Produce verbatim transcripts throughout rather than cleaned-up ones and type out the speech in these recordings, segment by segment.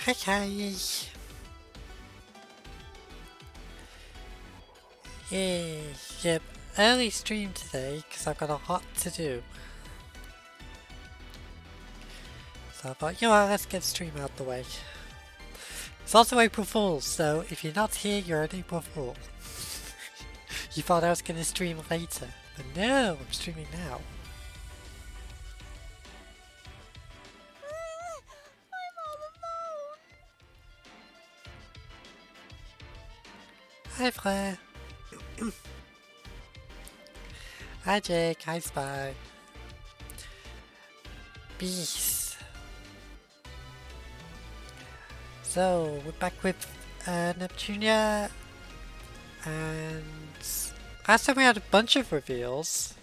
Okay. Yay. Yep. Early stream today because I've got a lot to do. So I thought, you know what, let's get stream out the way. It's also April Fool's, so if you're not here, you're an April Fool. You thought I was going to stream later, but no, I'm streaming now. Hi Flair. Hi Jake, hi Spy. Beast. So, we're back with uh, Neptunia, and last time we had a bunch of reveals,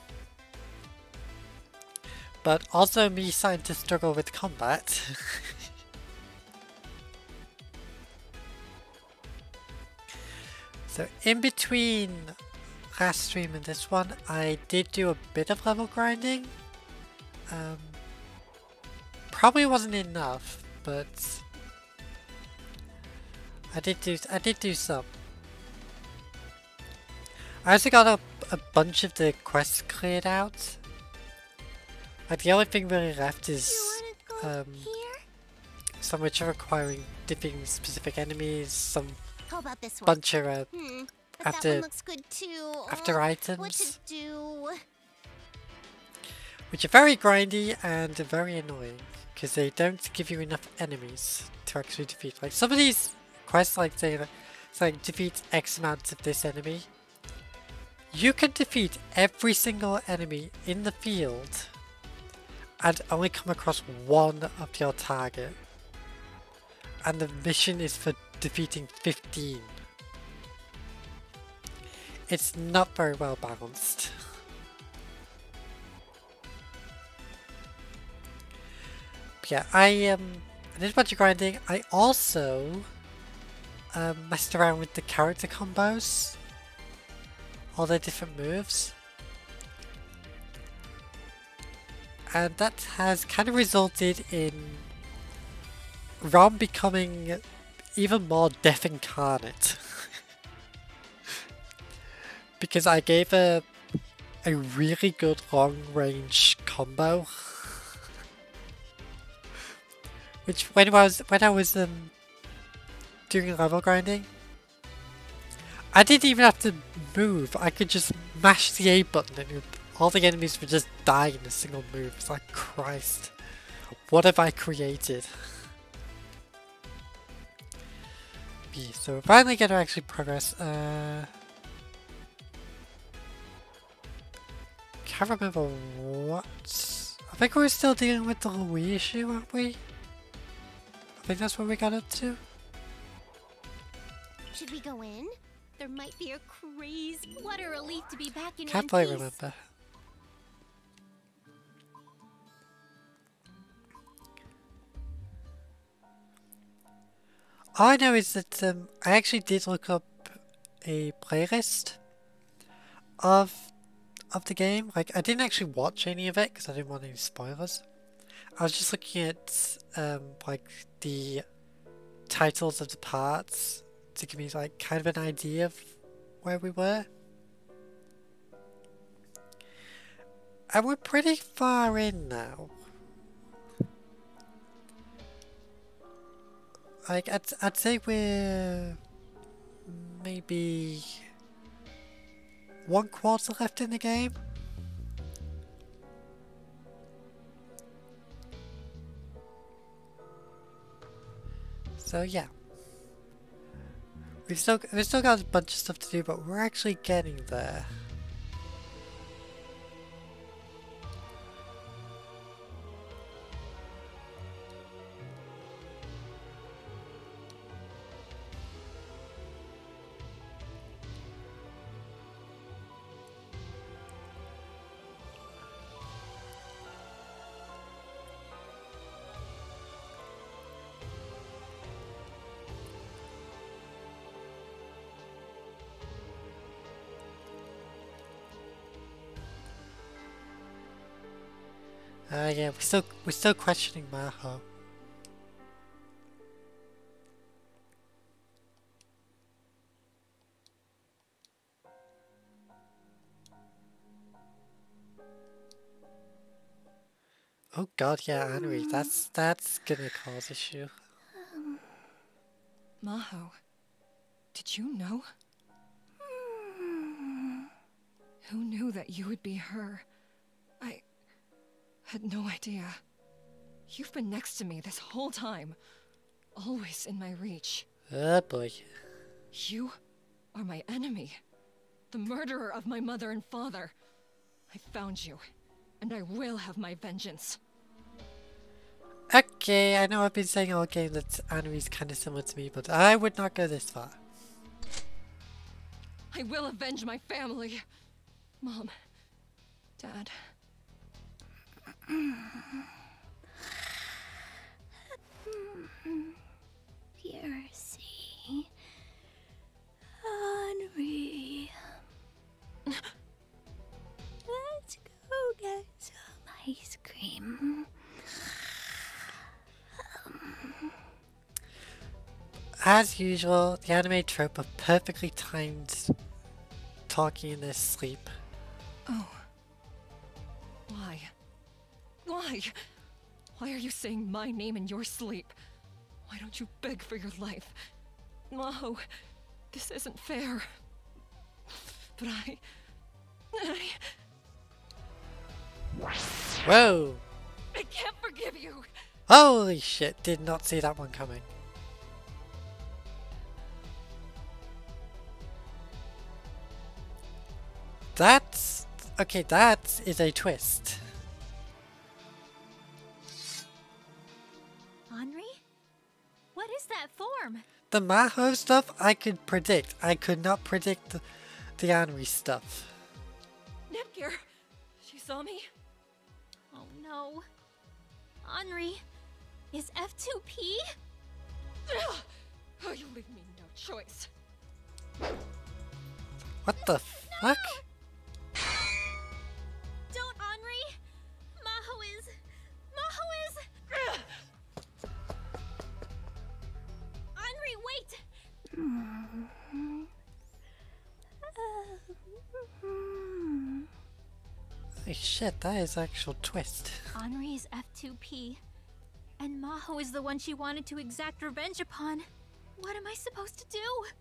but also me starting to struggle with combat. So in between last stream and this one, I did do a bit of level grinding. Um, probably wasn't enough, but I did do I did do some. I also got a, a bunch of the quests cleared out. Like the only thing really left is um, some which are requiring defeating specific enemies, some How about this one? bunch of uh, Hmm, but after that one looks good too. after Uh, items. What to do? Which are very grindy and very annoying because they don't give you enough enemies to actually defeat. Like some of these quests, like say, it's like defeat X amount of this enemy. You can defeat every single enemy in the field and only come across one of your target. And the mission is for defeating fifteen. It's not very well balanced. Yeah, I um, I did a bunch of grinding. I also um, messed around with the character combos, all their different moves, and that has kind of resulted in Rom becoming even more Death Incarnate. Because I gave her a really good long range combo. Which when I was when I was um doing level grinding, I didn't even have to move. I could just mash the A button and all the enemies would just die in a single move. It's like, Christ, what have I created? Yeah, so we're finally going to actually progress. Uh, can't remember what. I think we're still dealing with the Louis issue, aren't we? I think that's what we got up to. Should we go in? There might be a crazy. What a relief to be back in Can't one quite piece. remember. All I know is that um, I actually did look up a playlist of of the game. Like, I didn't actually watch any of it because I didn't want any spoilers. I was just looking at um, like the titles of the parts to give me like kind of an idea of where we were. And we're pretty far in now. Like, I'd, I'd say we're maybe one quarter left in the game. So yeah. We've still, we've still got a bunch of stuff to do, but we're actually getting there. Uh, yeah, we're still, we're still questioning Maho. Oh god, yeah, Anri, that's that's gonna cause issue. Maho, did you know? Who knew that you would be her? I had no idea. You've been next to me this whole time. Always in my reach. Oh boy. You are my enemy. The murderer of my mother and father. I found you, and I will have my vengeance. Okay, I know I've been saying all game that Anri's kind of similar to me, but I would not go this far. I will avenge my family. Mom. Dad. Piercy. Henry. Let's go get some ice cream. As usual, the anime trope of perfectly timed talking in their sleep. Oh. Why? Why? Why are you saying my name in your sleep? Why don't you beg for your life? Maho, this isn't fair. But I... I... Whoa! I can't forgive you! Holy shit, did not see that one coming. That's... okay, that is a twist. Henry? What is that form? The Maho stuff I could predict. I could not predict the, the Anri stuff. Nepgear! She saw me? Oh no. Henry, is F two P? Ugh! Oh, you leave me no choice. What the fuck? Don't, Henry! Maho is... Maho is... Ugh! Henry, wait! Holy shit, that is actual twist. Henry is F two P, and Maho is the one she wanted to exact revenge upon. What am I supposed to do?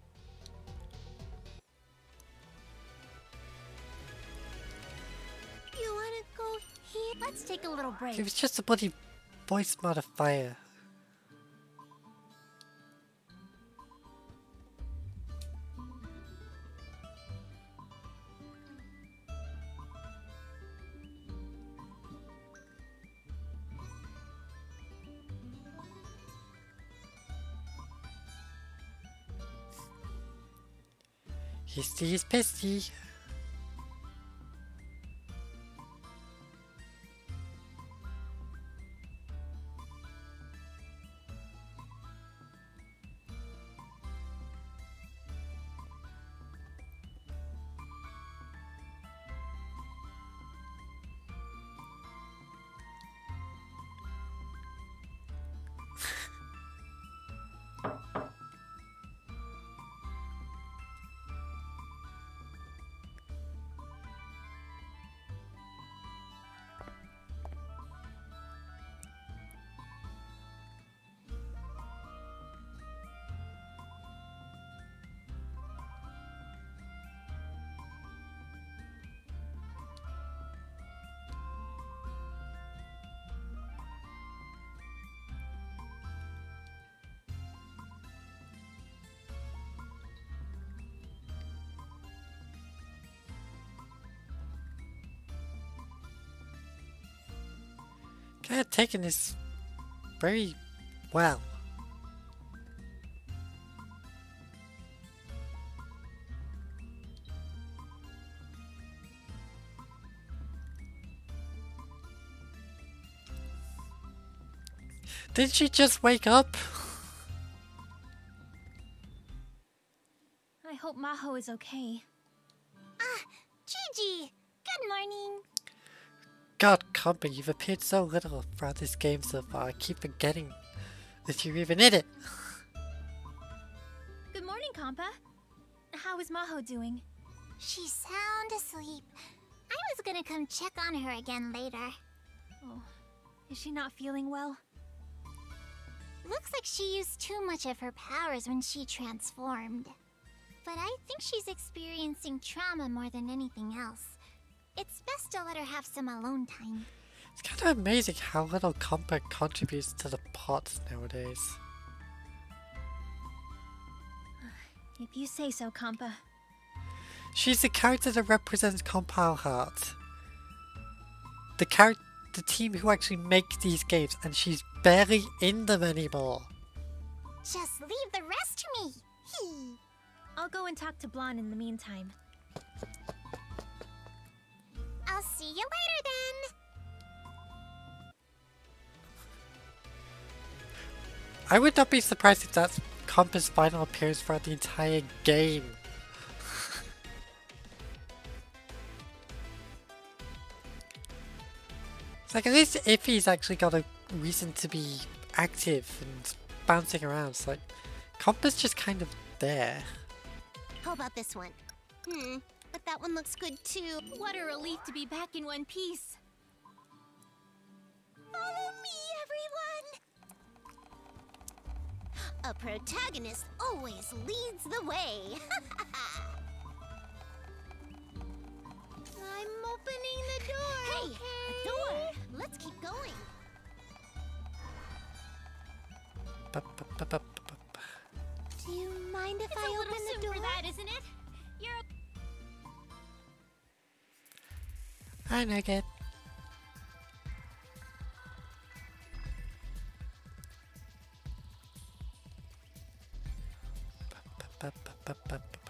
You wanna go here? Let's take a little break. It was just a bloody voice modifier. He's, he's pissy. Kind of taking this very well. Did she just wake up? I hope Maho is okay. Ah, Gigi! Good morning! God, Compa, you've appeared so little throughout this game so far. I keep forgetting that you're even in it. Good morning, Compa. How is Maho doing? She's sound asleep. I was gonna come check on her again later. Oh, Is she not feeling well? Looks like she used too much of her powers when she transformed. But I think she's experiencing trauma more than anything else. It's best to let her have some alone time. It's kind of amazing how little Compa contributes to the plot nowadays. If you say so, Compa. She's the character that represents Compile Heart. The char- the team who actually make these games, and she's barely in them anymore. Just leave the rest to me. Hee. I'll go and talk to Blonde in the meantime. I'll see you later then. I would not be surprised if that's Compa's final appearance throughout the entire game. It's like, at least Iffy's actually got a reason to be active and bouncing around. It's like, Compa's just kind of there. How about this one? Hmm, but that one looks good too. What a relief to be back in one piece. Follow me, everyone! A protagonist always leads the way. I'm opening the door. Hey, okay? a door. Let's keep going. Ba, ba, ba, ba, ba, ba. Do you mind if It's I a little open the soon door? for that, isn't it? You're. I know, kid. Ba, ba, ba, ba, ba, ba, ba.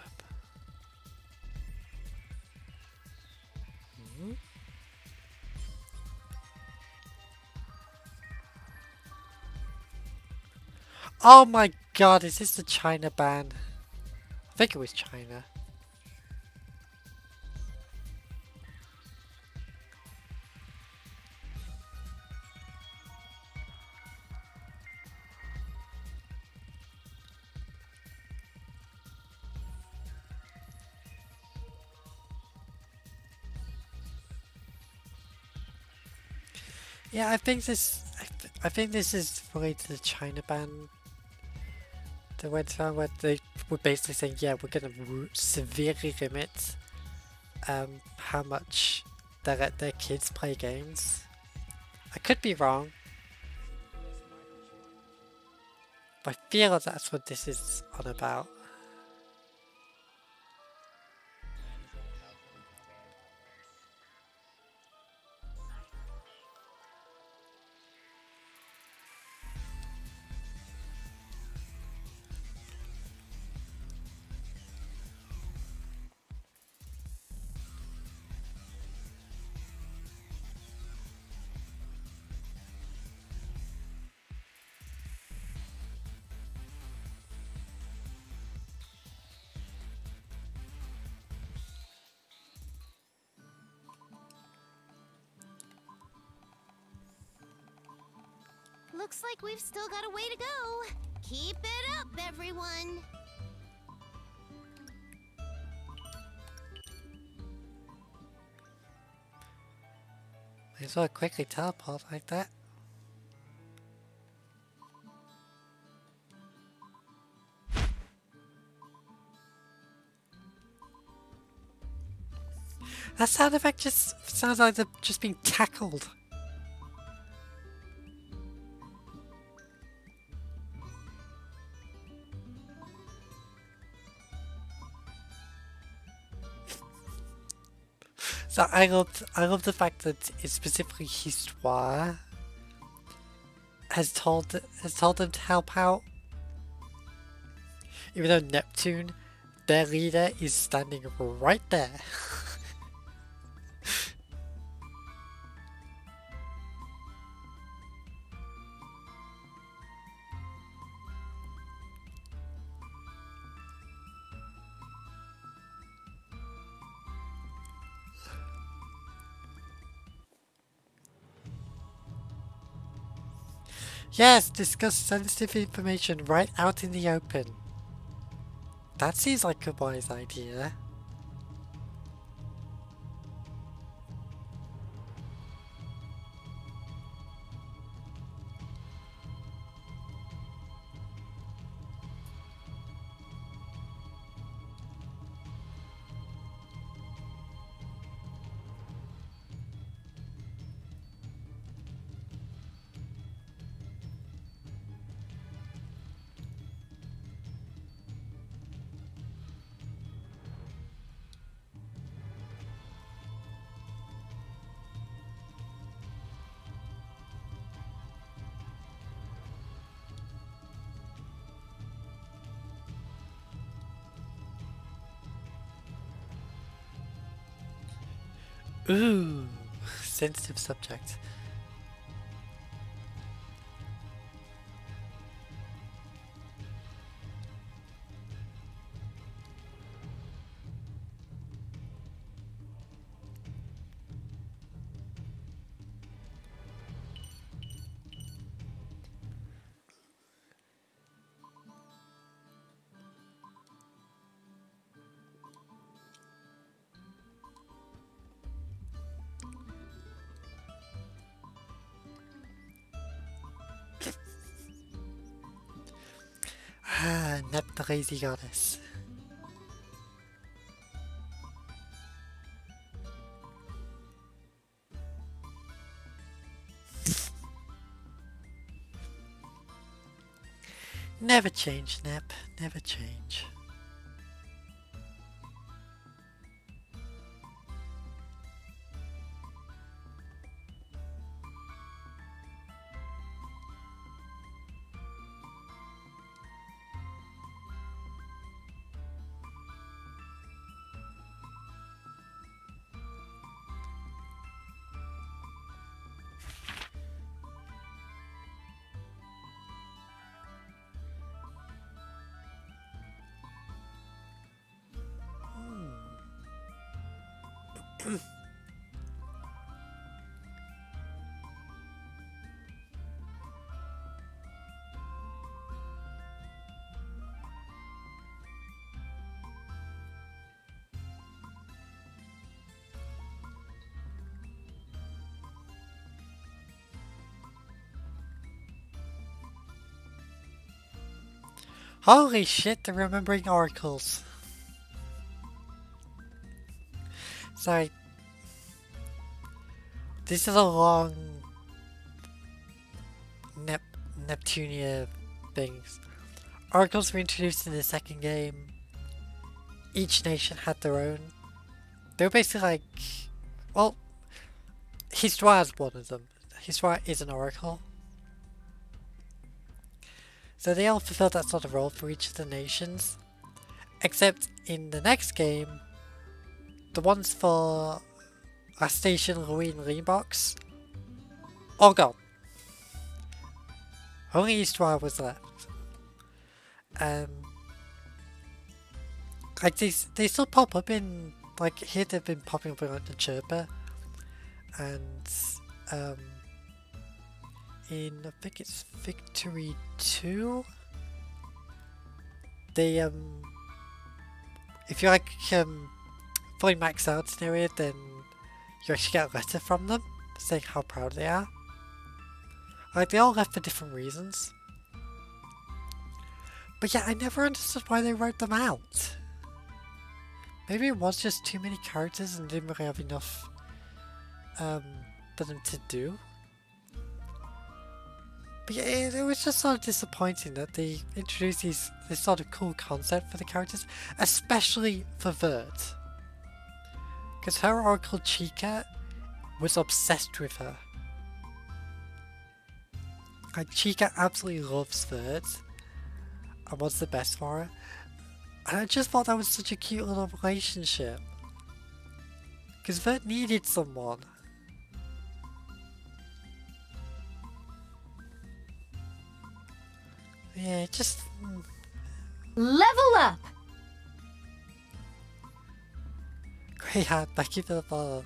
Hmm? Oh my god, is this the China band? I think it was China. Yeah, I think this. I, th I think this is related to the China ban. They went around where they were basically saying, "Yeah, we're going to severely limit um, how much they let their kids play games." I could be wrong, but I feel that's what this is on about. Looks like we've still got a way to go. Keep it up, everyone. Might as well quickly teleport like that. That sound effect just sounds like they're just being tackled. So I love, I love the fact that it's specifically Histoire has told has told them to help out, even though Neptune, their leader, is standing right there. Yes, discuss sensitive information right out in the open. That seems like a wise idea. Ooh, sensitive subject. Ah, Nep the lazy goddess. Never change, Nep. Never change. Holy shit, they're remembering oracles. Sorry. This is a long Nep Neptunia things. Oracles were introduced in the second game. Each nation had their own. They were basically like, well, Histoire is one of them. Histoire is an oracle. So they all fulfilled that sort of role for each of the nations. Except in the next game, the ones for our station, Louis and Leanbox, all gone. Only Histoire was left. Um, like they, they still pop up in, like here they've been popping up in like the Chirper. And um, in, I think it's Victory two, they, um, if you're like um, fully maxed out in area, then you actually get a letter from them saying how proud they are. Like, they all left for different reasons. But yeah, I never understood why they wrote them out. Maybe it was just too many characters and didn't really have enough um, for them to do. But yeah, it, it was just sort of disappointing that they introduced these, this sort of cool concept for the characters, especially for Vert. Because her oracle Chica was obsessed with her. Like, Chica absolutely loves Vert and wants the best for her. And I just thought that was such a cute little relationship. Because Vert needed someone. Yeah, just... Mm. Level up! Great hat, thank you for the follow.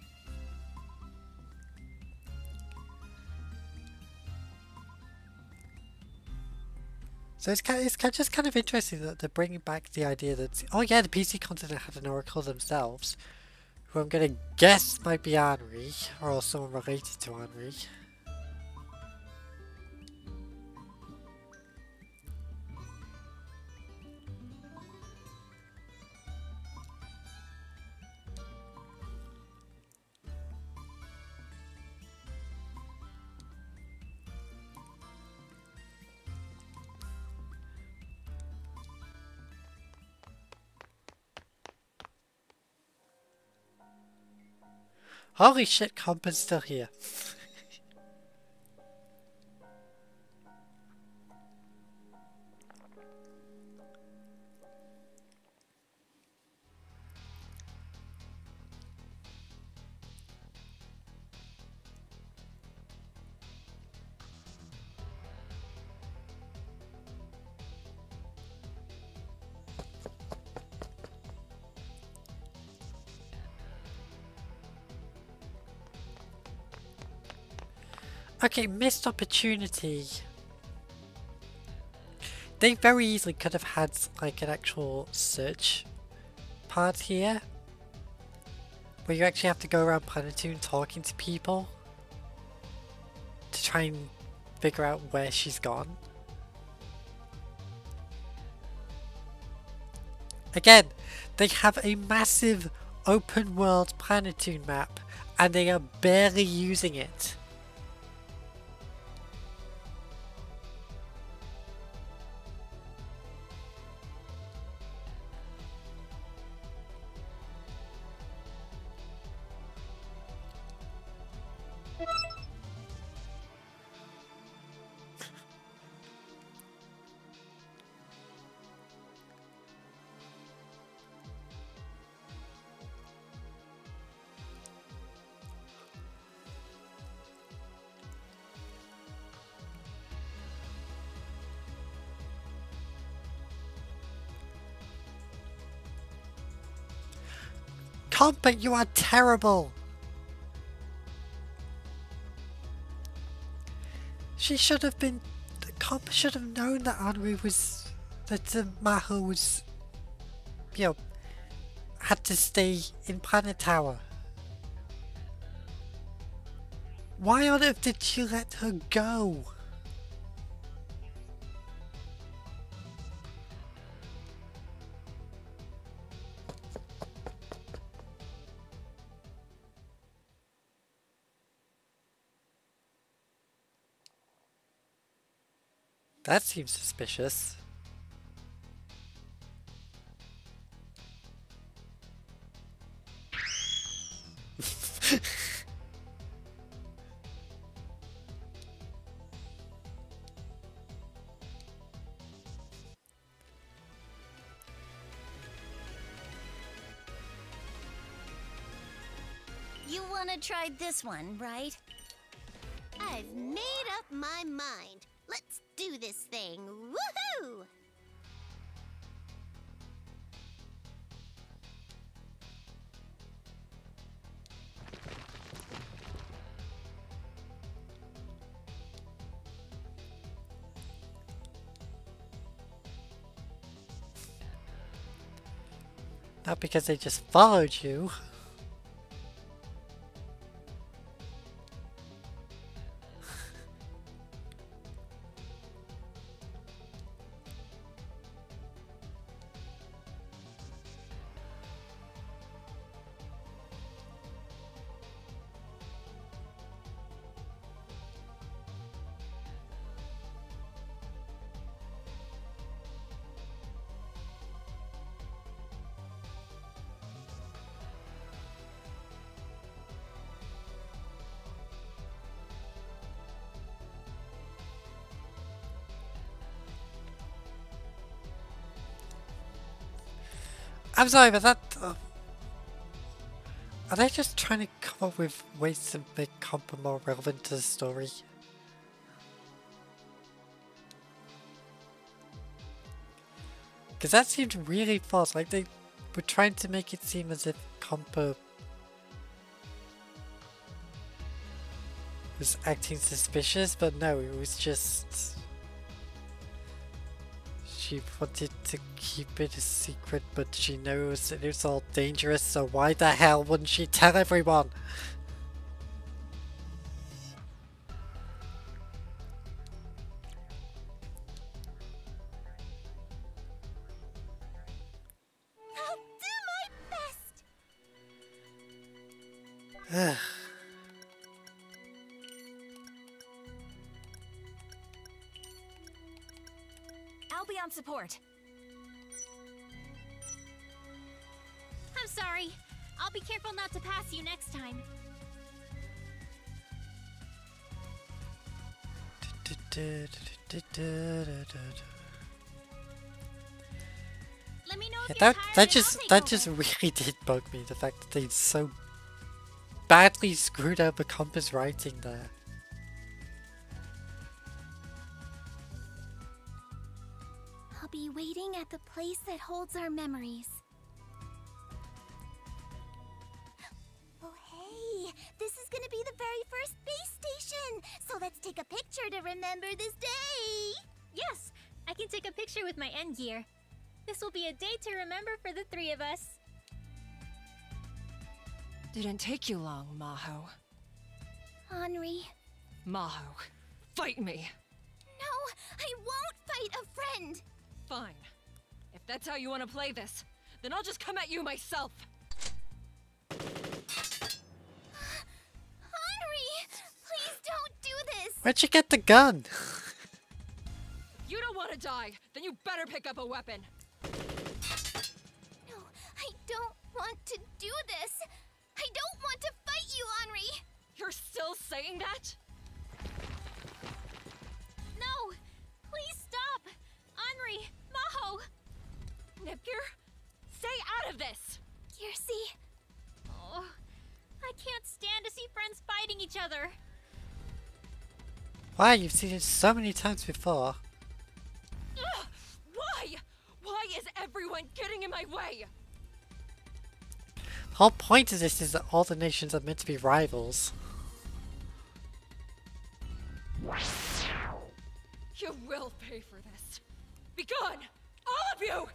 So it's kind of, it's kind of just kind of interesting that they're bringing back the idea that, oh yeah, the P C continent had an oracle themselves, who I'm gonna guess might be Henri, or someone related to Henri. Holy shit, Comp is still here. Okay, missed opportunity. They very easily could have had like an actual search part here, where you actually have to go around Planetoon talking to people to try and figure out where she's gone. Again, they have a massive open world Planetoon map and they are barely using it. Compa, you are terrible! She should have been... Compa should have known that Anri was... that uh, Maho was... you know... had to stay in Planet Tower. Why on earth did she let her go? That seems suspicious. You wanna try this one, right? I've made up my mind. Let's do this thing. Woohoo! Not because they just followed you. I'm sorry, but that... Uh, are they just trying to come up with ways to make Compa more relevant to the story? Because that seemed really false. Like, they were trying to make it seem as if Compa was acting suspicious, but no, it was just... She wanted to keep it a secret, but she knows that it's all dangerous, so why the hell wouldn't she tell everyone? I'll do my best. I'll be on support. I'm sorry. I'll be careful not to pass you next time. Let me know if Yeah, you're that tired that and just I'll take that over. just really did bug me. The fact that they so badly screwed up the Compa's writing there. I'll be waiting at the place that holds our memories. Oh hey, this is gonna be the very first base station! So let's remember this day. Yes, I can take a picture with my end gear. This will be a day to remember for the three of us. Didn't take you long, Maho. Henri. Maho, fight me. No, I won't fight a friend. Fine. If that's how you want to play this, then I'll just come at you myself. Henri, please don't do this. Where'd you get the gun? If you don't want to die, then you better pick up a weapon. No, I don't want to do this. I don't want to fight you, Henri. You're still saying that? No! Please stop! Henri! Maho! Nipgear? Stay out of this! Kiersey. Oh, I can't stand to see friends fighting each other. Wow, you've seen it so many times before. Ugh! Why? Why is everyone getting in my way? The whole point of this is that all the nations are meant to be rivals. You will pay for this. Be gone! All of you!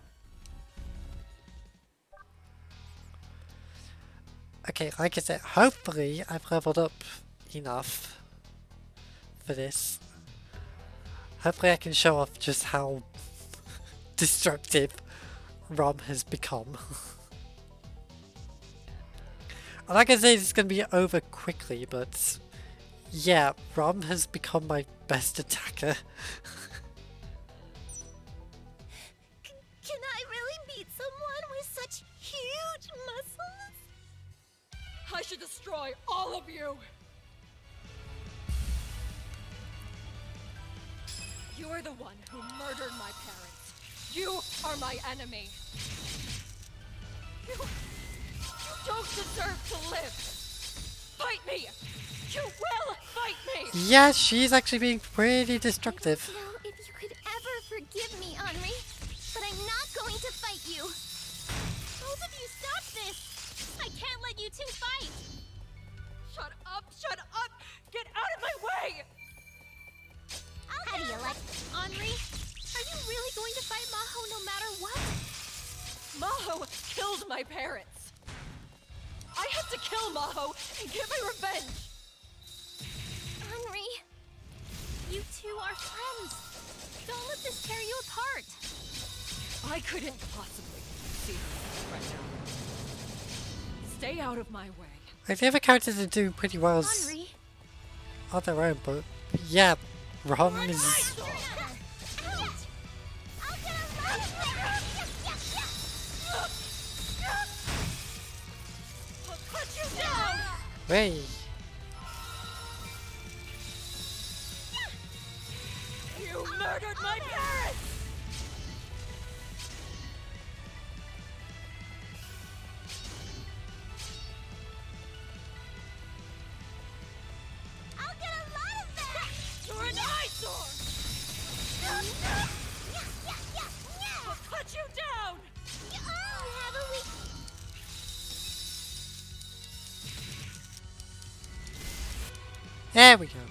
Okay, like I said, hopefully I've leveled up enough for this. Hopefully I can show off just how destructive Rom has become. I'm not gonna say it's gonna be over quickly, but yeah, Rom has become my best attacker. C can I really beat someone with such huge muscles? I should destroy all of you! You are the one who murdered my parents. You are my enemy. You... You don't deserve to live! Fight me! You will fight me! Yeah, she's actually being pretty destructive. I don't know if you could ever forgive me, Henri, but I'm not going to fight you. Both of you stop this! I can't let you two fight! Shut up! Shut up! Get out of my way! How do you like? Henri, are you really going to fight Maho no matter what? Maho killed my parents. I have to kill Maho and get my revenge. Henri, You two are friends. Don't let this tear you apart. I couldn't possibly see this right now. Stay out of my way. Like the other characters are doing pretty well as Henri, on their own, but yeah, Rom is. Ouch! I'll get a lot of that. I'll cut you down! Wait. You murdered my parents! I'll get a lot of that. You're an eyesore! I'll cut you down! Oh, have a week. There we go.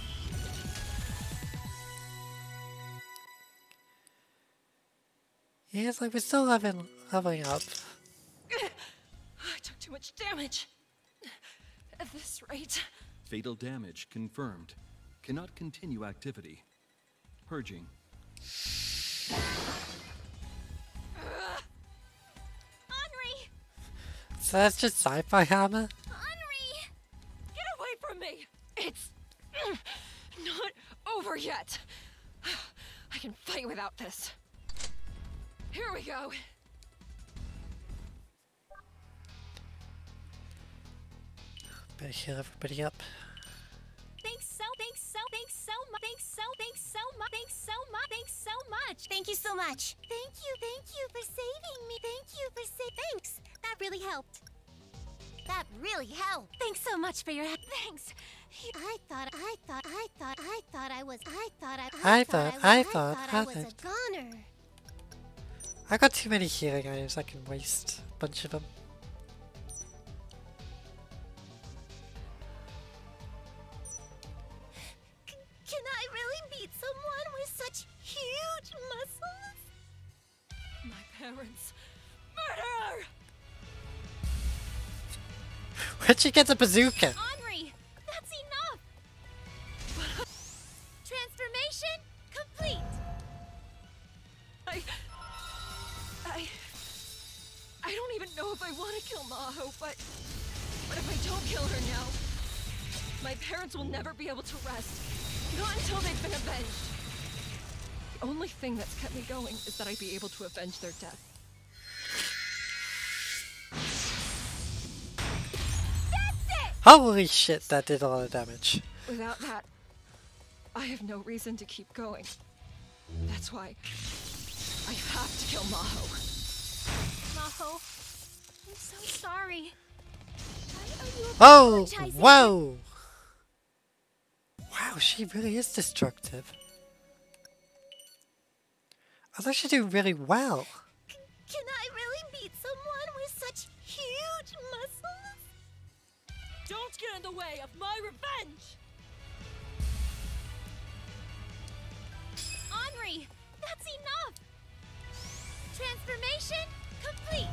Yeah, it's like we're still leveling, leveling up. I took too much damage. At this rate... Fatal damage confirmed. Cannot continue activity. Purging. Henri, So that's just sci-fi armor? Henri. Get away from me! It's... not over yet. I can fight without this. Here we go. Better heal everybody up. thanks so, thanks so, thanks so much, thanks so, thanks so much, thanks so much, thanks so much. Thank you so much. Thank you, thank you for saving me. Thank you for sa- Thanks. That really helped. That really helped. Thanks so much for your help. Thanks. I thought, I thought, I thought, I thought I was, I thought I, I thought, was, I I thought, thought I I was a thought. goner. I got too many healing items, I can waste a bunch of them. Can I really be Where'd she get the bazooka? Henri, that's enough! Transformation complete! I... I... I don't even know if I want to kill Maho, but... But if I don't kill her now, my parents will never be able to rest. Not until they've been avenged. The only thing that's kept me going is that I'd be able to avenge their death. Holy shit, that did a lot of damage. Without that, I have no reason to keep going. That's why I have to kill Maho. Maho, I'm so sorry. Why are you Oh, apologizing? whoa! Wow, she really is destructive. I thought she'd do really well. Can I really meet someone with such huge muscles? Don't get in the way of my revenge! Henri, that's enough! Transformation complete!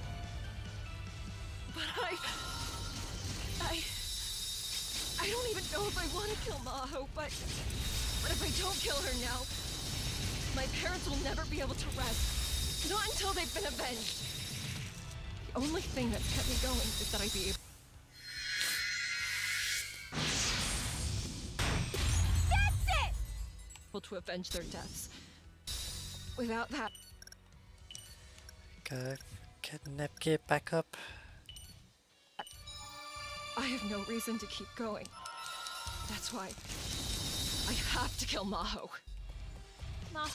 But I... I... I don't even know if I want to kill Maho, but... But if I don't kill her now, my parents will never be able to rest. Not until they've been avenged. The only thing that's kept me going is that I'd be able... That's it! able to avenge their deaths. Without that, Gotta get Nepgear back up. I have no reason to keep going. That's why I have to kill Maho. Ma...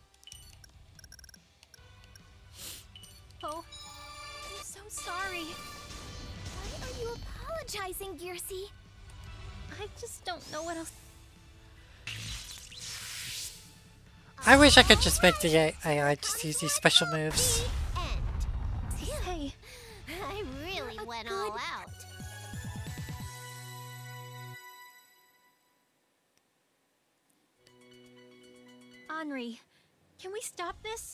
Oh, I'm so sorry. Why are you apologizing, Gearsey? I just don't know what else... I wish I could just make the A I just use these special moves. The end. Hey, I really A went good- all out. Henri, can we stop this?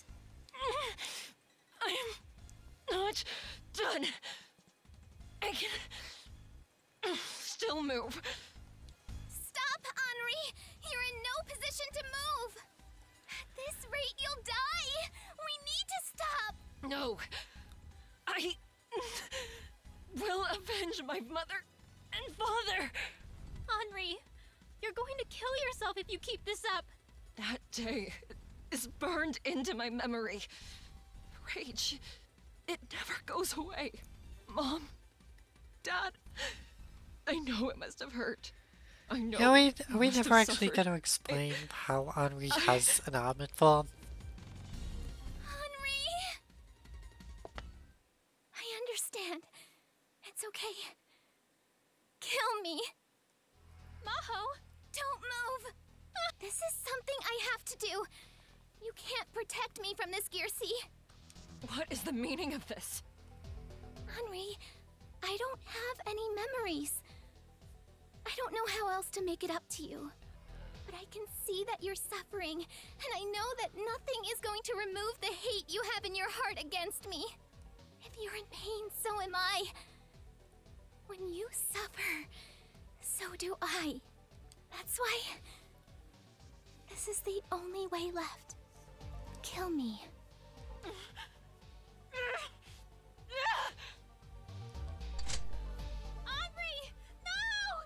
I am not done. I can still move. Stop, Henri! You're in no position to move! At this rate, you'll die! We need to stop! No. I will avenge my mother and father. Henri, you're going to kill yourself if you keep this up. That day is burned into my memory. Rage, it never goes away. Mom, Dad, I know it must have hurt. I know. Yeah, we, it are we must never have actually suffered. going to explain how Henri has an armored form? Henri! I understand. It's okay. Kill me. Maho, Don't move! This is something I have to do. You can't protect me from this, Gearsey. What is the meaning of this? Henri, I don't have any memories. I don't know how else to make it up to you. But I can see that you're suffering, and I know that nothing is going to remove the hate you have in your heart against me. If you're in pain, so am I. When you suffer, so do I. That's why this is the only way left. Kill me. Henri, no!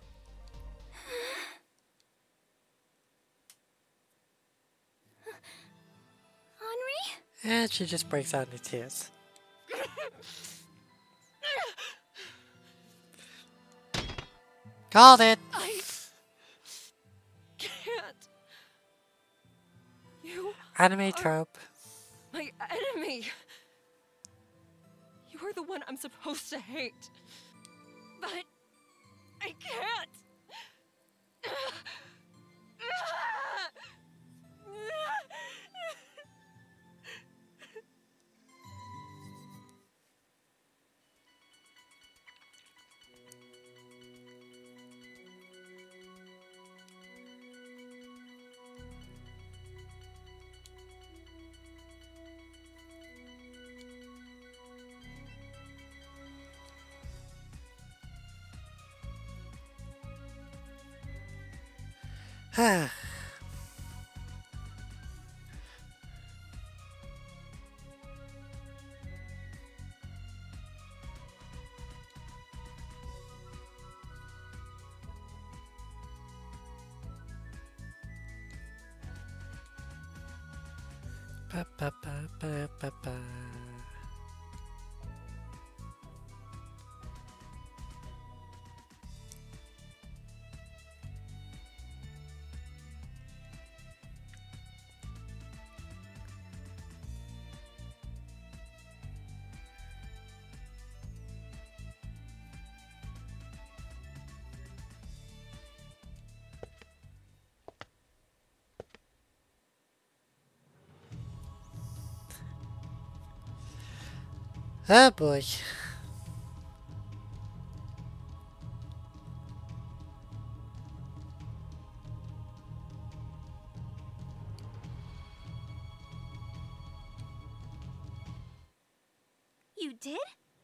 Henri? And she just breaks out into tears. Called it! I can't. You Anime trope. my enemy. You are the one I'm supposed to hate. But I can't. Ah. Ba, ba, ba, ba, ba, ba. Oh boy. You did?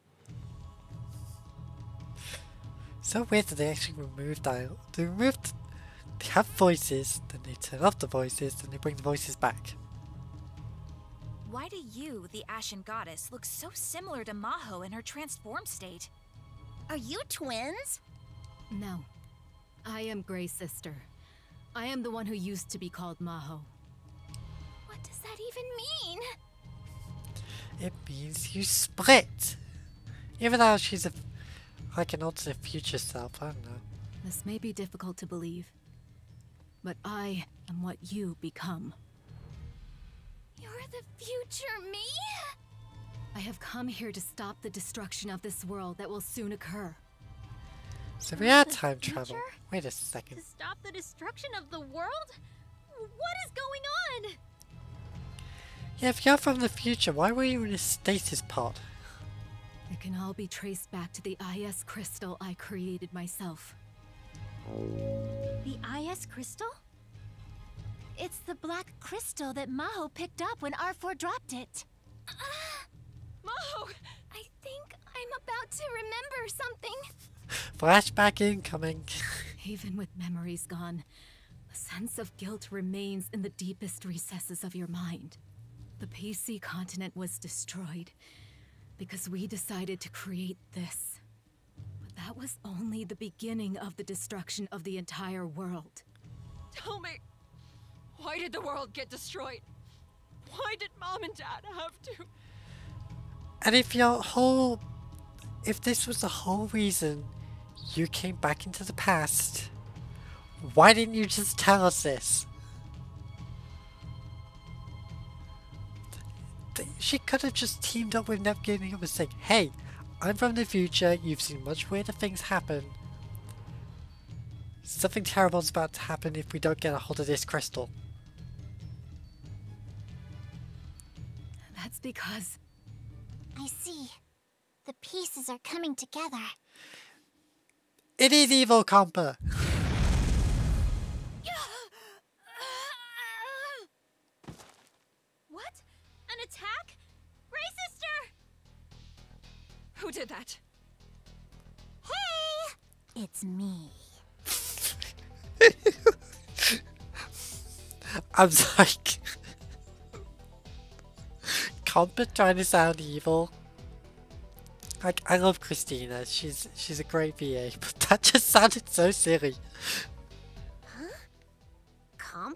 So weird that they actually removed that. They removed. They have voices, then they turn off the voices, then they bring the voices back. Why do you, the Ashen Goddess, look so similar to Maho in her transformed state? Are you twins? No. I am Gray's sister. I am the one who used to be called Maho. What does that even mean? It means you split. Even though she's a, like an alternate future self, I don't know. This may be difficult to believe, but I am what you become. You're the future me? I have come here to stop the destruction of this world that will soon occur. So we are The time travel. future? Wait a second. To stop the destruction of the world? What is going on? Yeah, if you're from the future, why were you in a stasis pod? It can all be traced back to the I S crystal I created myself. The I S crystal? It's the black crystal that Maho picked up when R four dropped it. Maho! I think I'm about to remember something. Flashback incoming. Even with memories gone, a sense of guilt remains in the deepest recesses of your mind. The P C continent was destroyed because we decided to create this. But that was only the beginning of the destruction of the entire world. Tell me, why did the world get destroyed? Why did Mom and Dad have to? And if your whole... If this was the whole reason you came back into the past, why didn't you just tell us this? She could have just teamed up with Neptune and was saying, hey, I'm from the future, you've seen much weirder things happen. Something terrible is about to happen if we don't get a hold of this crystal. That's because I see. The pieces are coming together. It is evil, Compa! What? An attack? Ray sister! Who did that? Hey! It's me. I'm like... Compa trying to sound evil. Like, I love Christina, she's she's a great V A, but that just sounded so silly. Compa?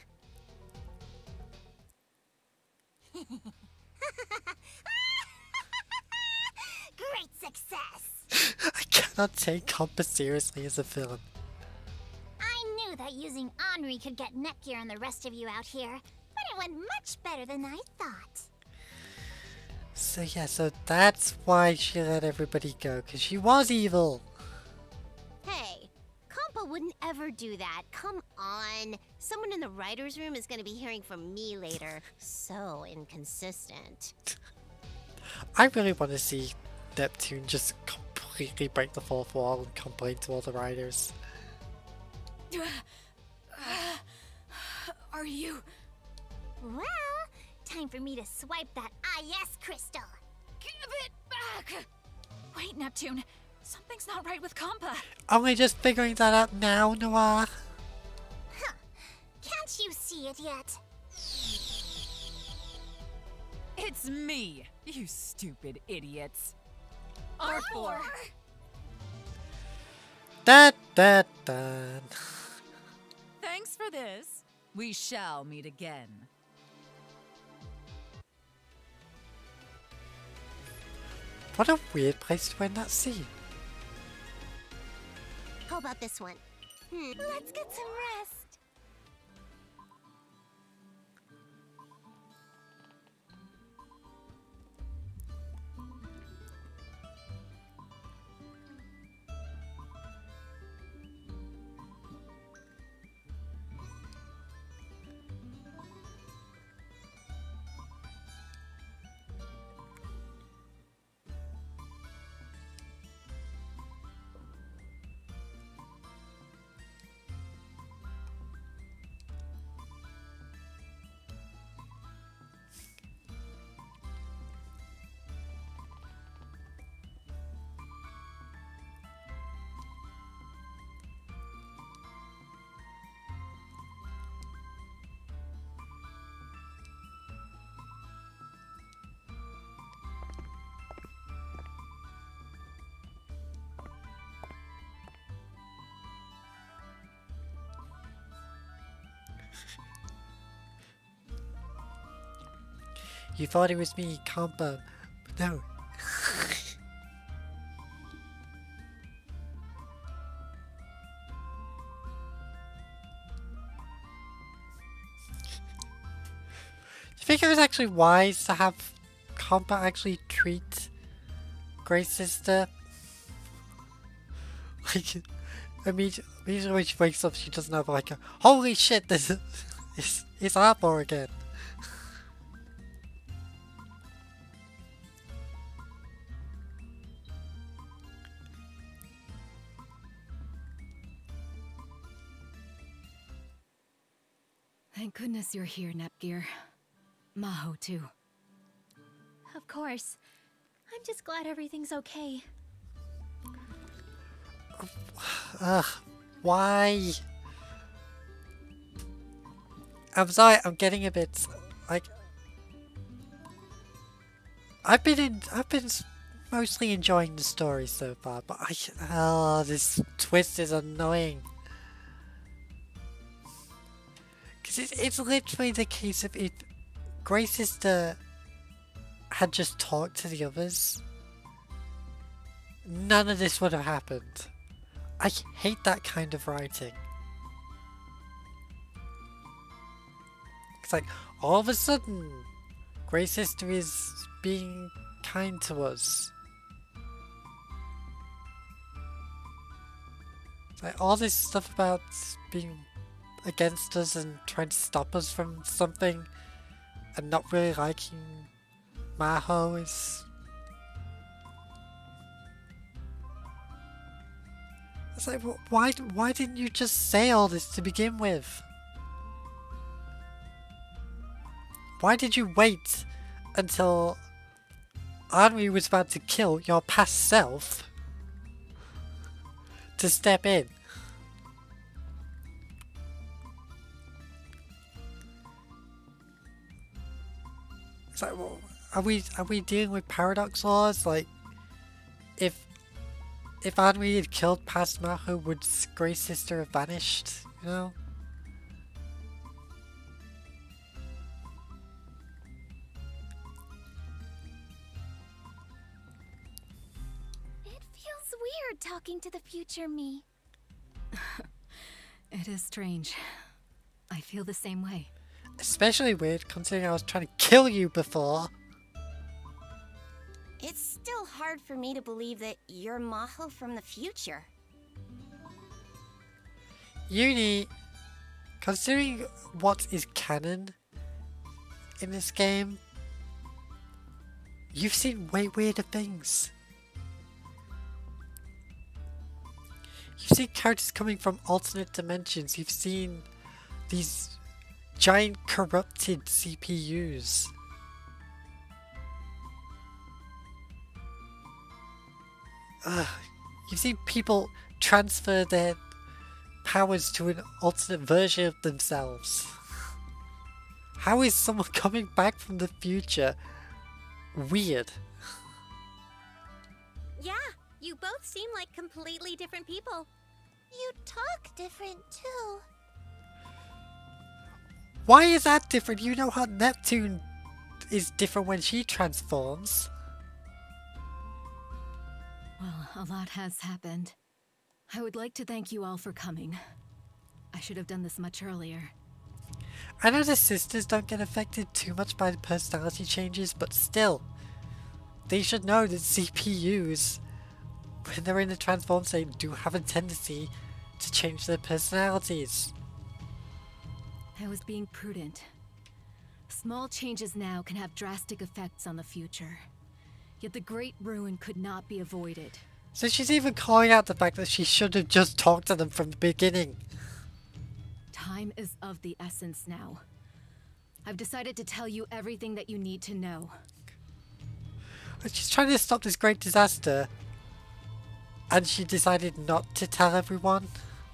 Great success! I cannot take Compa seriously as a villain. I knew that using Henri could get Netgear and the rest of you out here, but it went much better than I thought. So yeah, so that's why she let everybody go, because she was evil. Hey, Compa wouldn't ever do that. Come on. Someone in the writer's room is going to be hearing from me later. So inconsistent. I really want to see Neptune just completely break the fourth wall and complain to all the writers. Are you? Well, time for me to swipe that I S crystal. Give it back! Wait, Neptune. Something's not right with Compa. Only just figuring that out now, Noir. Huh, see it yet. It's me, you stupid idiots. R four. Da da da. Thanks for this. We shall meet again. What a weird place to end that scene. How about this one? Hmm. Let's get some rest. You thought it was me, Compa, but no. Do you think it was actually wise to have Compa actually treat Gray's sister? Like, immediately, immediately when she wakes up, she doesn't have like a holy shit, this is it's, it's Arbor again. Thank goodness you're here, Nepgear. Maho, too. Of course. I'm just glad everything's okay. Ugh, why? I'm sorry, I'm getting a bit, like... I've been in, I've been mostly enjoying the story so far, but I, oh, this twist is annoying. Because it's, it's literally the case of if Gray's sister had just talked to the others, none of this would have happened. I hate that kind of writing. It's like, all of a sudden, Gray's sister is being kind to us. It's like, all this stuff about being against us and trying to stop us from something and not really liking Maho is... It's like, why, why didn't you just say all this to begin with? Why did you wait until Anri was about to kill your past self to step in? It's like, well, are we are we dealing with paradox laws? Like, if if Anri had killed past Maho, would Gray's sister have vanished? You know. It feels weird talking to the future me. It is strange. I feel the same way. Especially weird considering I was trying to kill you before. It's still hard for me to believe that you're Maho from the future. Uni, considering what is canon in this game, you've seen way weirder things. You've seen characters coming from alternate dimensions. You've seen these giant corrupted C P Us. Ugh. You've seen people transfer their powers to an alternate version of themselves. How is someone coming back from the future weird? Yeah, you both seem like completely different people. You talk different too. Why is that different? You know how Neptune is different when she transforms. Well, a lot has happened. I would like to thank you all for coming. I should have done this much earlier. I know the sisters don't get affected too much by the personality changes, but still, they should know that C P Us, when they're in the transform state, do have a tendency to change their personalities. I was being prudent. Small changes now can have drastic effects on the future. Yet the Great Ruin could not be avoided. So she's even calling out the fact that she should have just talked to them from the beginning. Time is of the essence now. I've decided to tell you everything that you need to know. She's trying to stop this great disaster, and she decided not to tell everyone.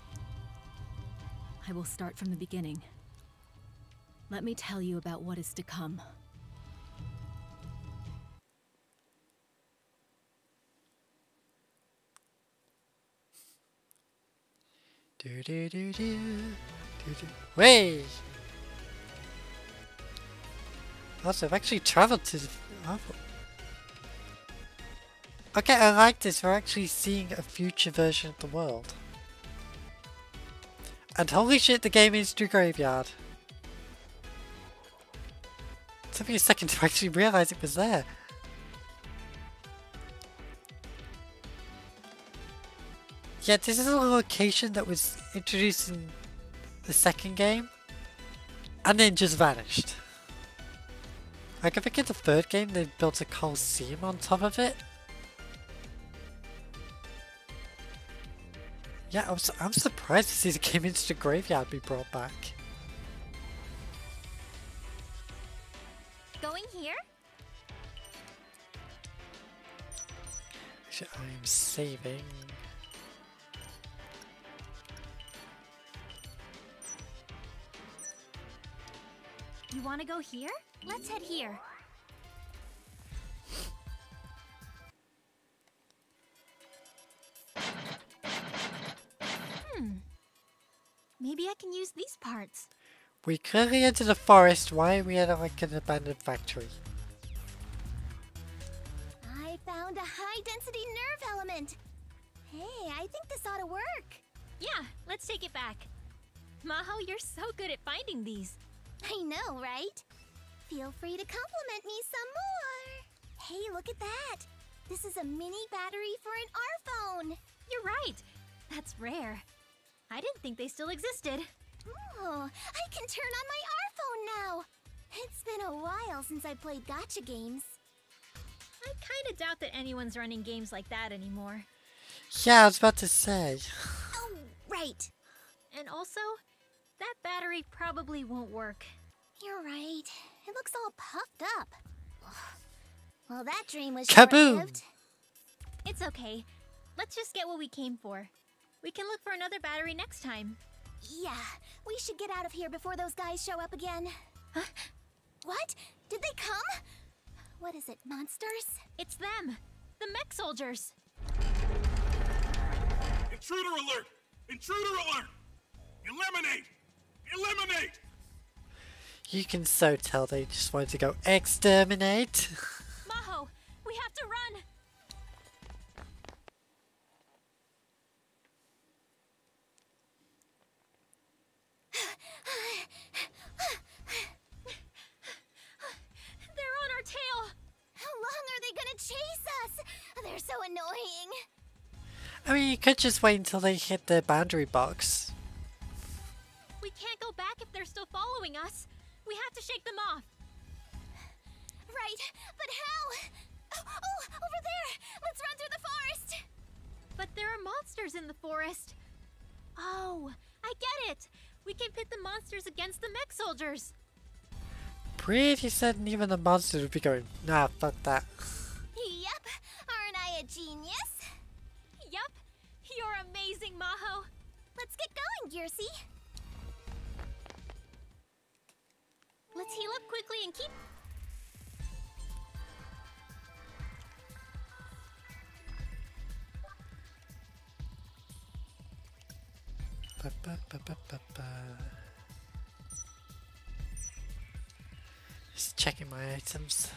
I will start from the beginning. Let me tell you about what is to come. Do do do do do do. Wait. Also, I've actually traveled to the. Oh. Okay, I like this. We're actually seeing a future version of the world. And holy shit, the game is to Graveyard. It took me a second to actually realize it was there. Yeah, this is a location that was introduced in the second game and then just vanished. Like, I think in the third game they built a Colosseum on top of it. Yeah, I was, I'm surprised to see the game into the Graveyard be brought back. Going here? Actually, I'm saving. You want to go here? Let's head here. Hmm. Maybe I can use these parts. We clearly entered the forest. Why are we at like an abandoned factory? I found a high-density nerve element. Hey, I think this ought to work. Yeah, let's take it back. Maho, you're so good at finding these. I know, right? Feel free to compliment me some more. Hey, look at that. This is a mini battery for an R-phone. You're right. That's rare. I didn't think they still existed. Oh, I can turn on my R-phone now. It's been a while since I played gacha games. I kinda doubt that anyone's running games like that anymore. Yeah, I was about to say. Oh, right. And also, that battery probably won't work. You're right. It looks all puffed up. Well, that dream was Kaboom! short-lived. It's okay. Let's just get what we came for. We can look for another battery next time. Yeah, we should get out of here before those guys show up again. Huh? What? Did they come? What is it, monsters? It's them! The mech soldiers! Intruder alert! Intruder alert! Eliminate! Eliminate! You can so tell they just wanted to go exterminate. Maho, we have to run! They're on our tail! How long are they gonna chase us? They're so annoying. I mean, you could just wait until they hit the boundary box. We can't go back if they're still following us. We have to shake them off. Right, but how? Oh, oh, over there! Let's run through the forest! But there are monsters in the forest. Oh, I get it. We can pit the monsters against the mech soldiers. Pretty certain even the monsters would be going, nah, fuck that. Yep, aren't I a genius? Yup, you're amazing, Maho. Let's get going, Gearsy. Let's heal up quickly and keep... Ba, ba, ba, ba, ba, ba. Just checking my items.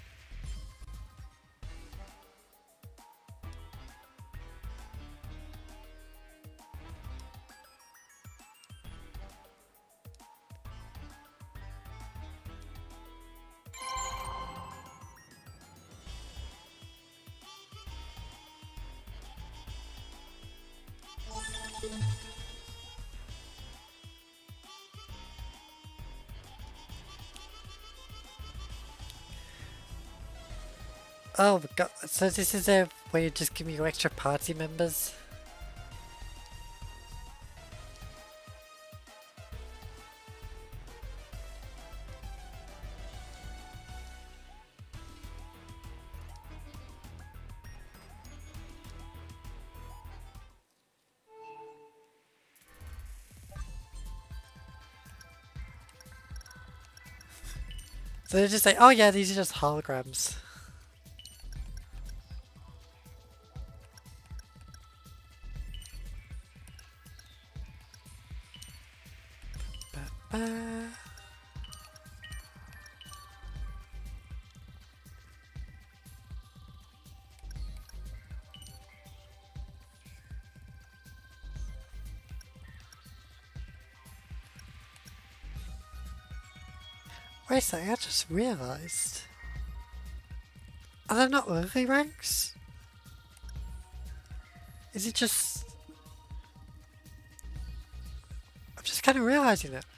Oh my god, so this is a way of just giving you extra party members? So they just say, oh yeah, these are just holograms. Ba-ba. Wait a second, I just realised. Are there not early ranks? Is it just... I'm just kind of realising it.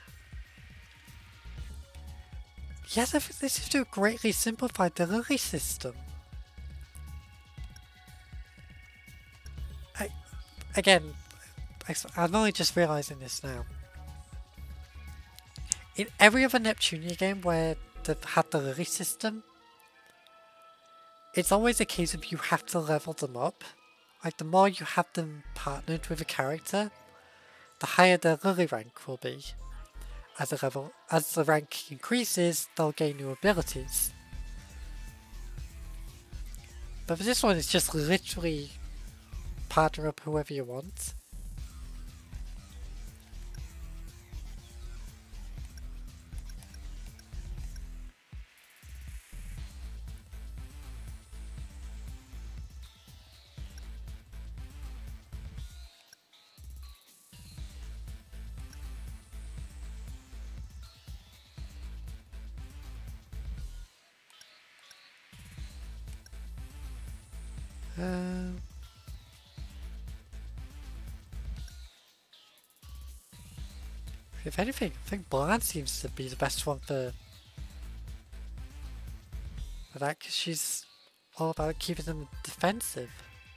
Yes, I think this is to greatly simplify the lily system. I, again, I'm only just realising this now. In every other Neptunia game where they've had the lily system, it's always a case of you have to level them up. Like, the more you have them partnered with a character, the higher their lily rank will be. As the level, as the rank increases, they'll gain new abilities. But for this one, it's just literally partner up whoever you want. Um, if anything, I think Blanc seems to be the best one for, for that, because she's all about keeping them defensive.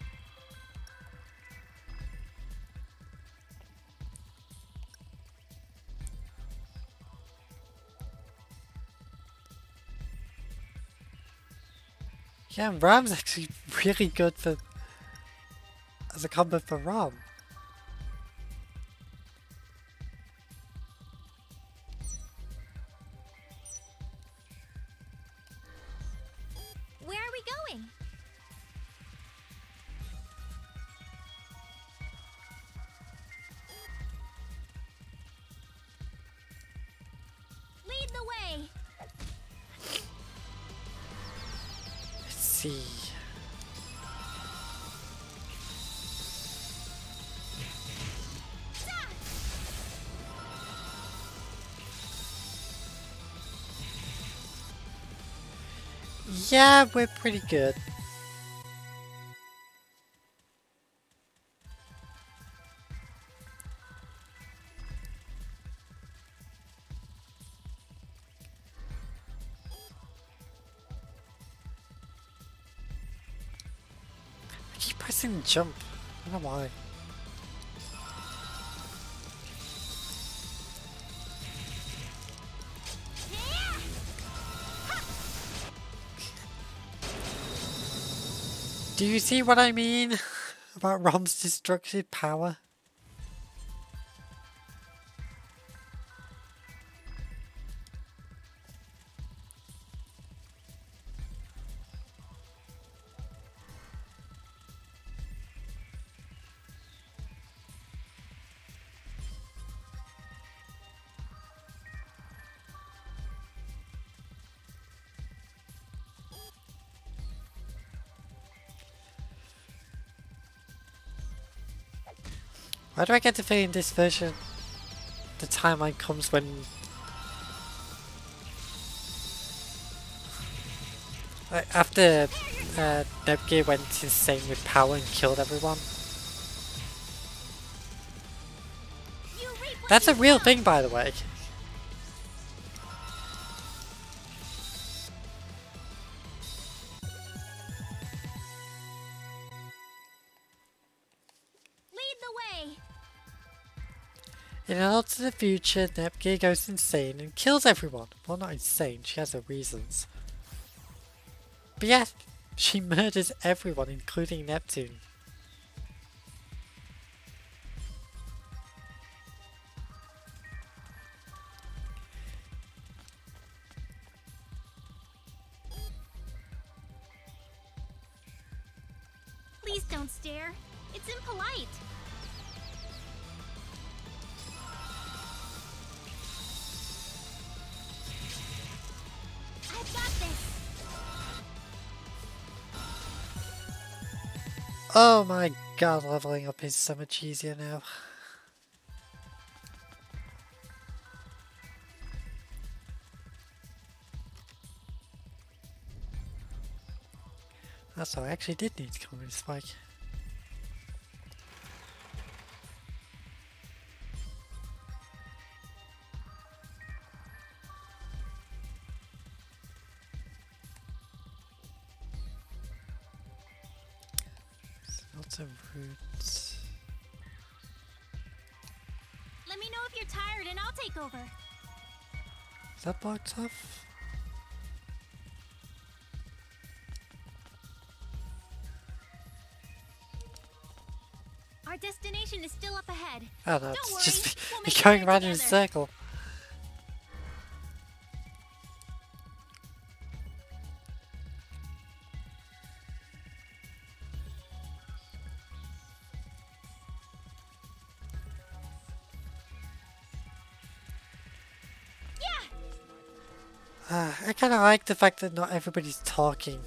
Yeah, and Ram's actually really good for as a combo for Ram. Where are we going? Lead the way. Let's see. Yeah, we're pretty good. I keep pressing jump. I don't know why. Do you see what I mean about Rom's destructive power? Why do I get the feeling this version, the timeline comes when... Like, after uh, Nebgear went insane with power and killed everyone. That's a real thing, by the way. In an alternate future, Nebgear goes insane and kills everyone. Well, not insane, she has her reasons. But yeah, she murders everyone, including Neptune. Please don't stare. It's impolite. I've got this. Oh my god, leveling up is so much easier now. That's all, I actually did need to come with Spike. Lots of roots. Let me know if you're tired and I'll take over. Is that blocked off? Our destination is still up ahead. Oh no, Don't it's worry, just we'll me make it going there around in a together. circle. Uh, I kind of like the fact that not everybody's talking.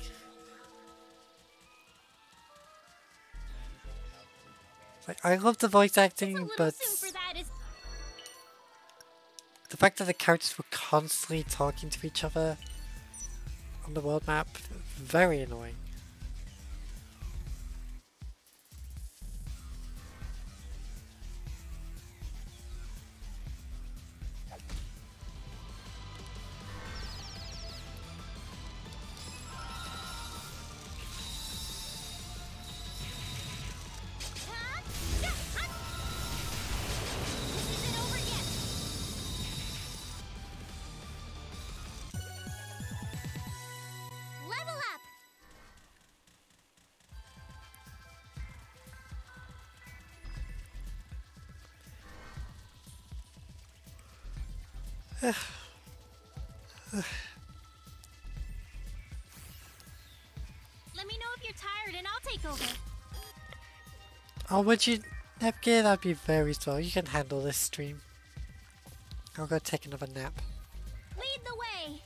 Like, I love the voice acting, but the fact that the characters were constantly talking to each other on the world map, very annoying. Level up. Let me know if you're tired and I'll take over. Oh, would you, Nebgear? That'd be very swell. You can handle this stream. I'll go take another nap. Lead the way.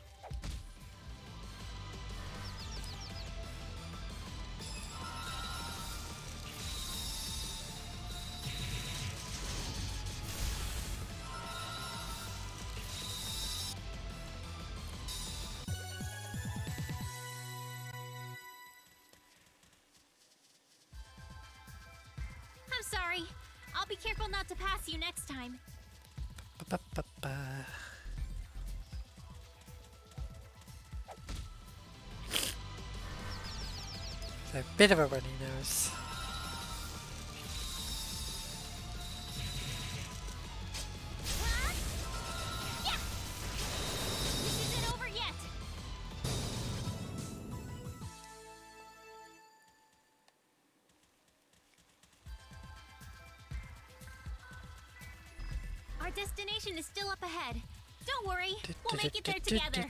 I'm sorry. I'll be careful not to pass you next time. Ba-ba-ba-ba. A bit of a runny nose. Yeah. This isn't over yet. Our destination is still up ahead. Don't worry, we'll make it there together.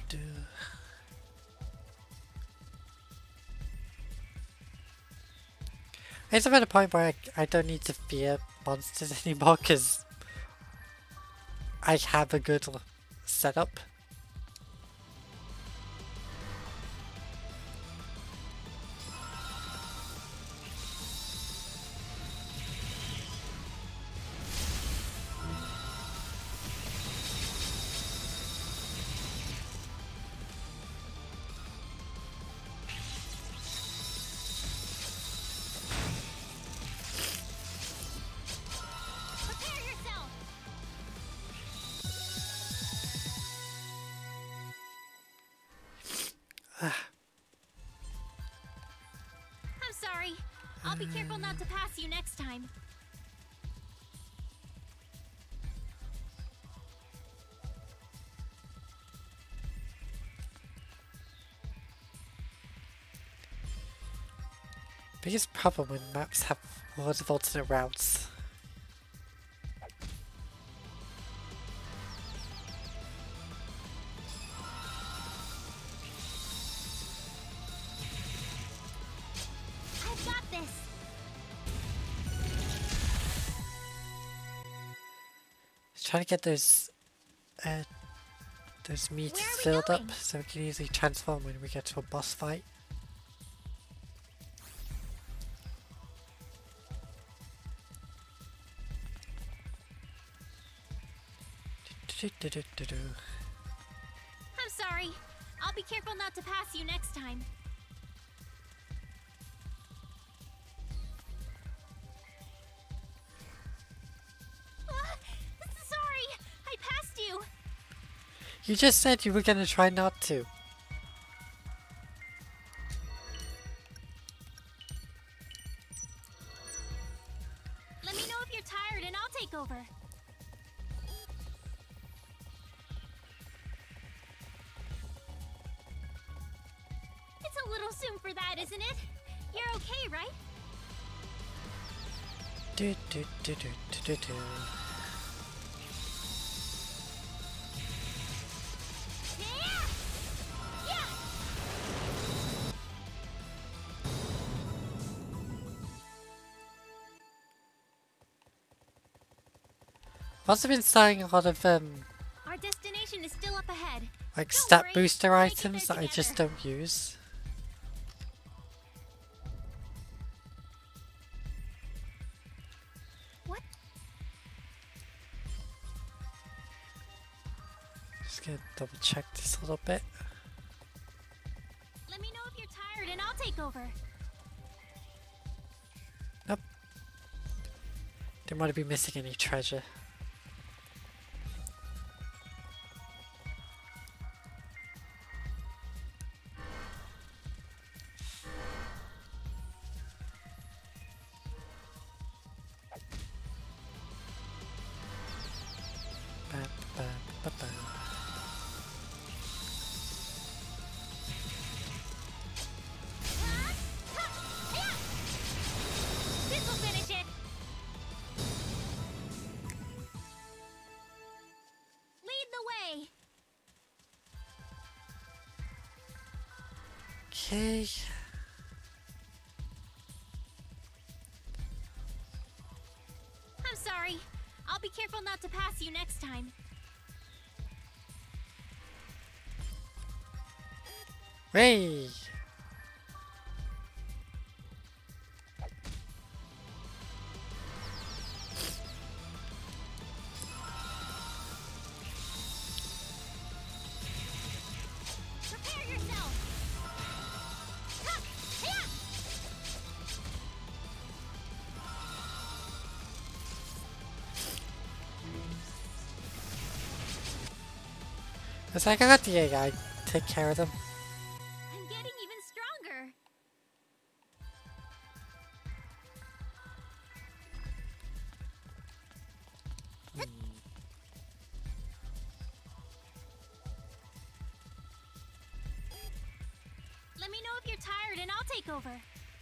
It's about a point where I, I don't need to fear monsters anymore because I have a good l- setup. I'm sorry. I'll be careful not to pass you next time. Biggest problem when maps have lots of alternate routes. I've got this. Trying to get those uh, those meters Where are we filled going? up so we can easily transform when we get to a boss fight. Do-do-do-do-do. I'm sorry. I'll be careful not to pass you next time. Ah, sorry, I passed you. You just said you were gonna try not to. Let me know if you're tired and I'll take over. It's a little soon for that, isn't it? You're okay, right? Do do do do do do do. Yeah! Yeah! I've also been selling a lot of um Our destination is still up ahead. like Don't stat worry, booster we'll make it items there that I just together. don't use. What? Just gonna double check this a little bit. Let me know if you're tired and I'll take over. Nope. Didn't want to be missing any treasure. Ba, ba, ba, ba. This will finish it. Lead the way. Okay. I'm sorry. I'll be careful not to pass you next time. Hey. Prepare yourself. Ha! Hiya! It's like I got the A I take care of them. I'm getting even stronger. Let me know if you're tired and I'll take over.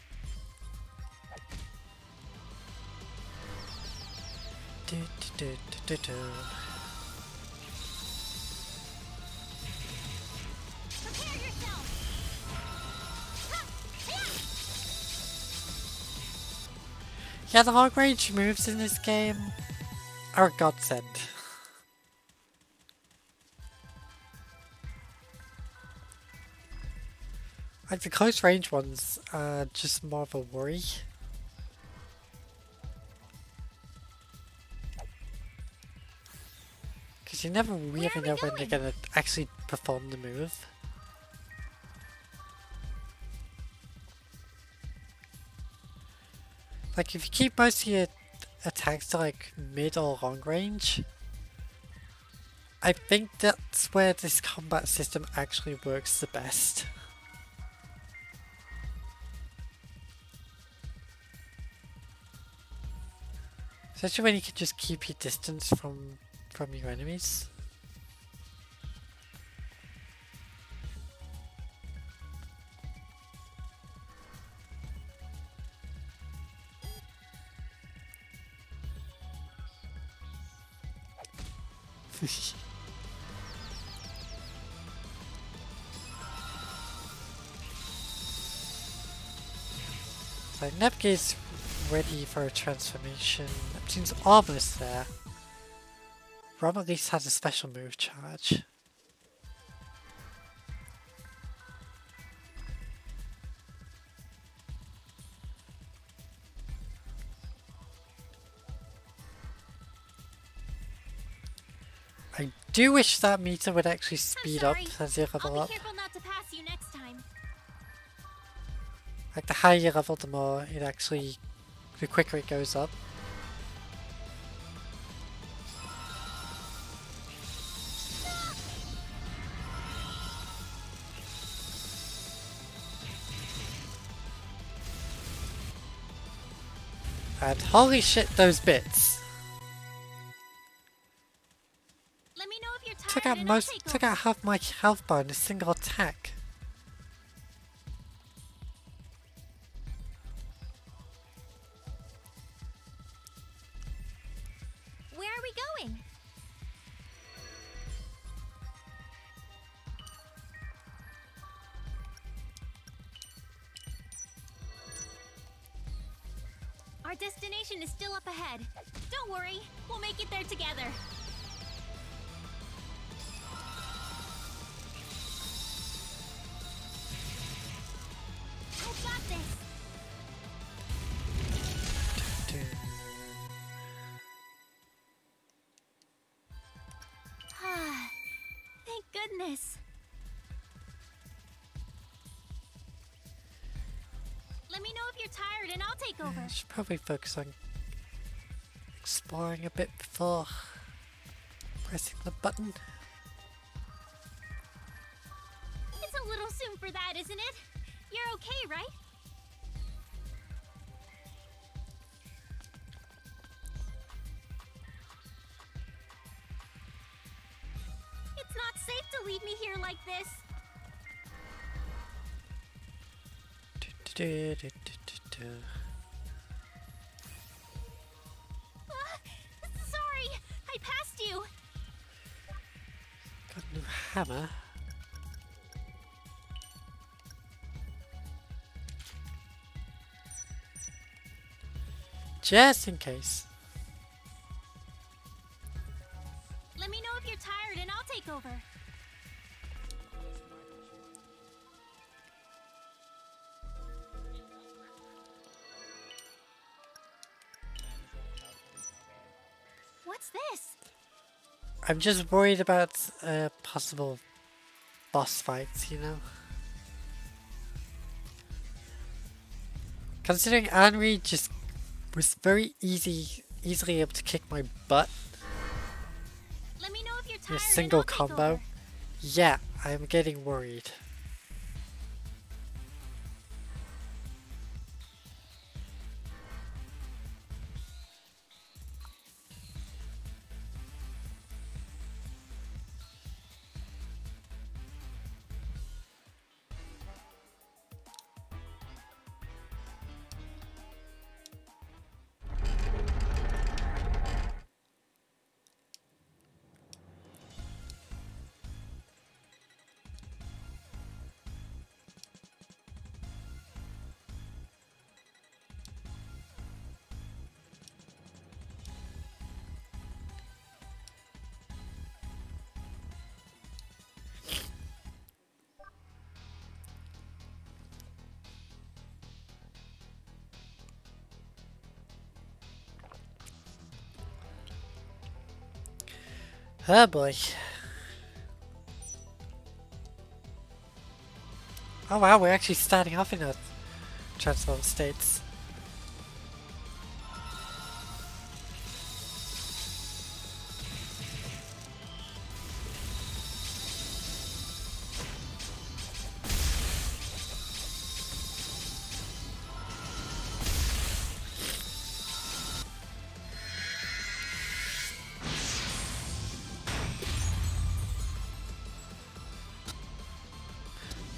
Do, do, do, do, do, do. Prepare yourself. Ha! Hiya! Yeah, the long range moves in this game are a godsend. Like the close range ones are just more of a worry. Because you never really are we know when they're going? gonna actually perform the move. Like if you keep most of your attacks to like mid or long range, I think that's where this combat system actually works the best. Especially when you can just keep your distance from from your enemies. So Nepgear's ready for a transformation. Neptune's almost there. Rom at least has a special move charge. I do wish that meter would actually speed up as you level I'll up. be careful not to pass you next time. Like the higher you level, the more it actually, the quicker it goes up. And holy shit, those bits. Let me know if you're tired Took out and I'll most, take took over. out half my health bar in a single attack. Where are we going? Our destination is still up ahead. Don't worry, we'll make it there together. I got this. Ah, thank goodness. Let me know if you're tired and I'll take over. I should probably focus on exploring a bit before pressing the button. It's a little soon for that, isn't it? You're okay, right? It's not safe to leave me here like this. Du- du- du- du- du. Ah, sorry, I passed you. Got a new hammer. Just in case. Let me know if you're tired and I'll take over. What's this? I'm just worried about uh, possible boss fights, you know? Considering Henri just was very easy, easily able to kick my butt Let me know if you're in tired a and single I'll take combo. over. Yeah, I'm getting worried. Oh boy. Oh wow, we're actually starting off in a transform states.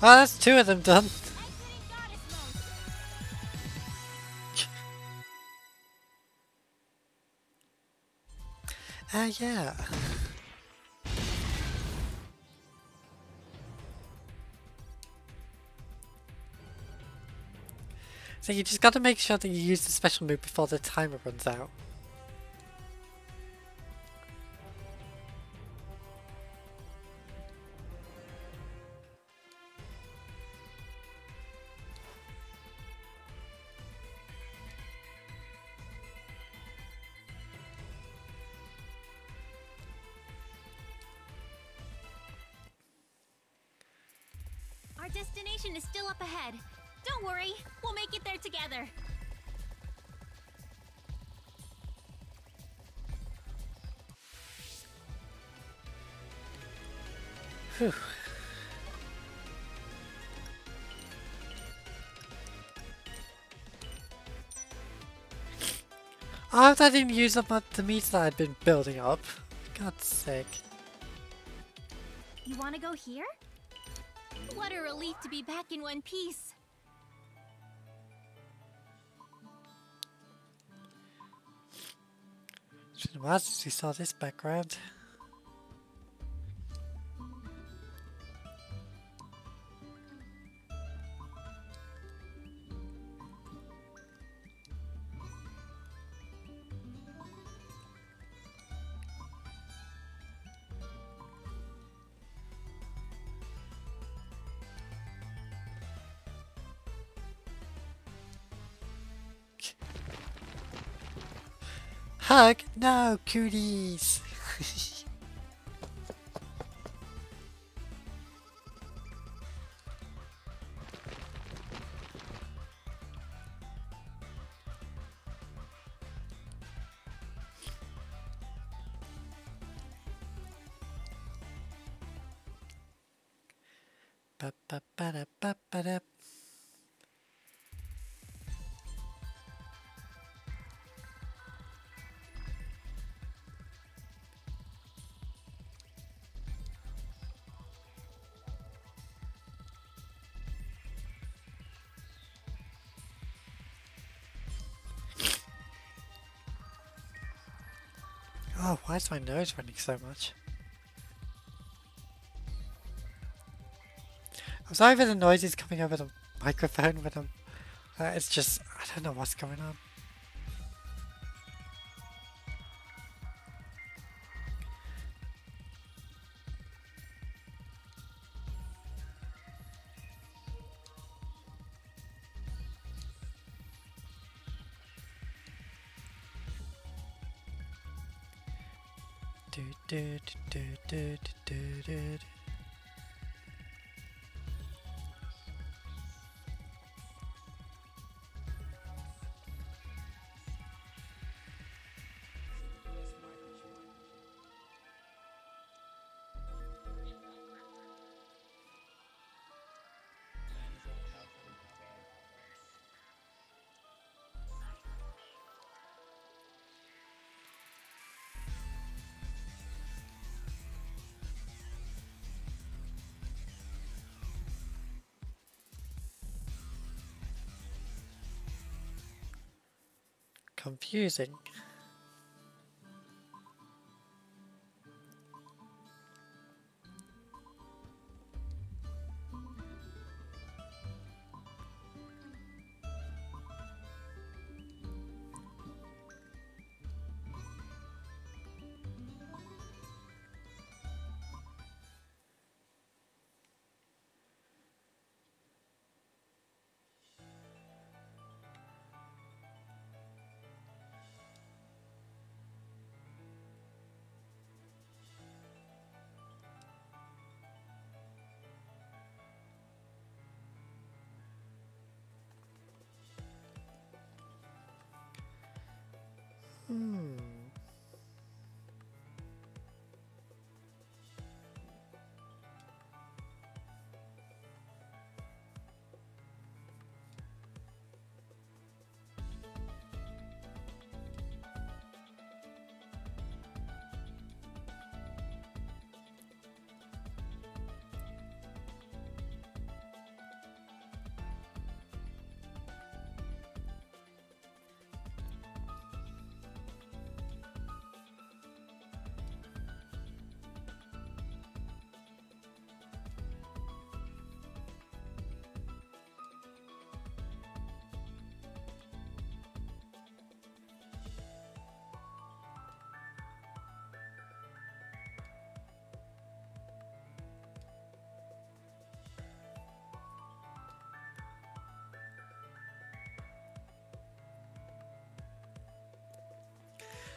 Oh, that's two of them done. Ah, uh, yeah. So you just gotta make sure that you use the special move before the timer runs out. Our destination is still up ahead. Don't worry, we'll make it there together. Whew. Oh, I didn't use up the meat that I'd been building up. God's sake. You wanna go here? What a relief to be back in one piece. It's been a while since we saw this background. Hug? No, cooties! Ba ba ba da ba ba da. Oh, why is my nose running so much? I'm sorry for the noises coming over the microphone when I'm... Uh, it's just... I don't know what's going on. Do, do, do, do, do, do, do, do. Confusing. Hmm.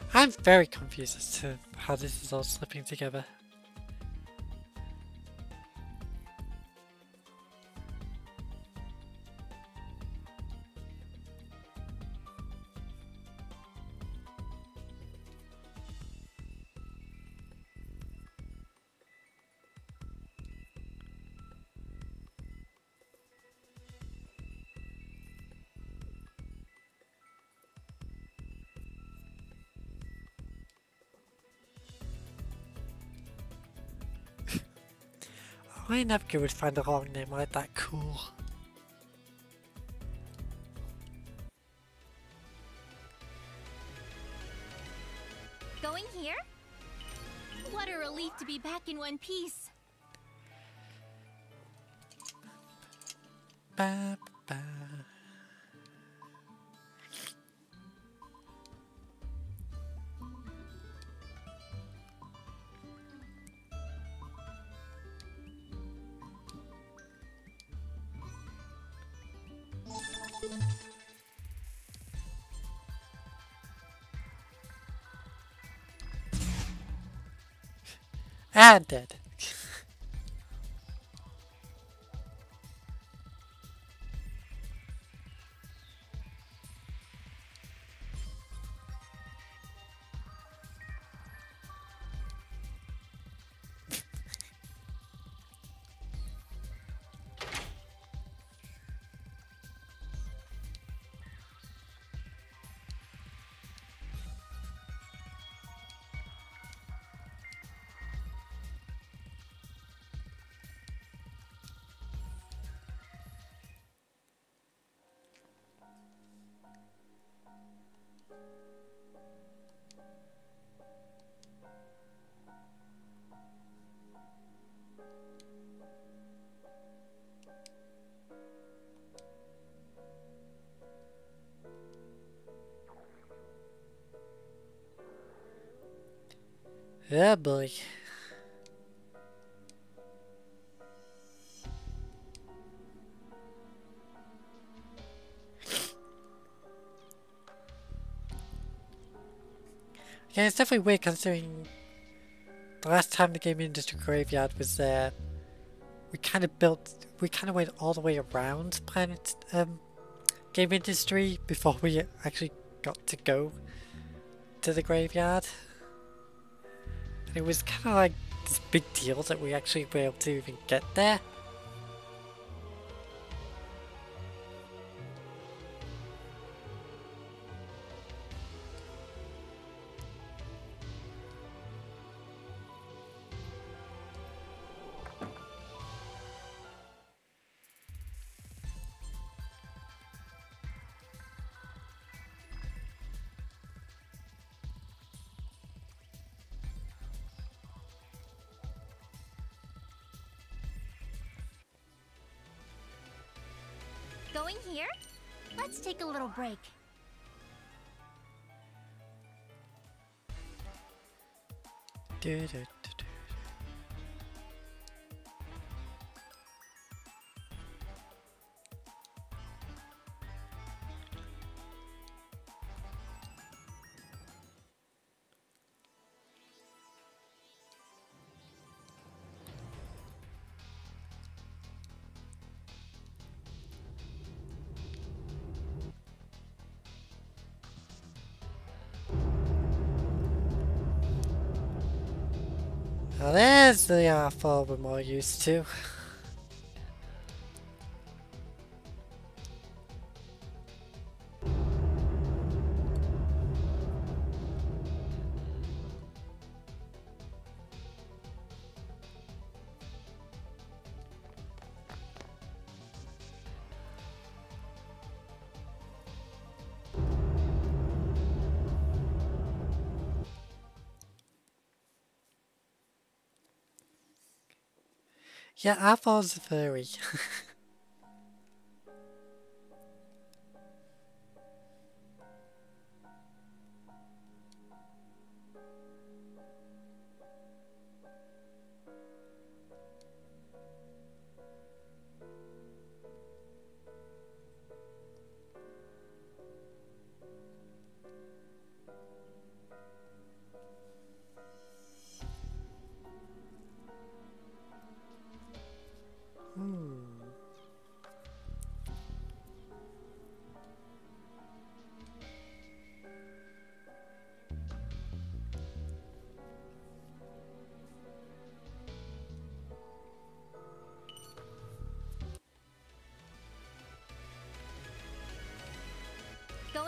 I'm very confused as to how this is all slipping together. Why Navigator would find a wrong name like that cool? Going here? What a relief to be back in one piece. Ba, ba. And dead. Yeah, boy. Yeah, it's definitely weird considering the last time the Game Industry Graveyard was there, we kind of built, we kind of went all the way around Planet um, Game Industry before we actually got to go to the graveyard. And it was kind of like this big deal that we actually were able to even get there. Going here? Let's take a little break. Do, do, do, do. Now there's the uh, fall we're more used to. Yeah, Apple's a furry.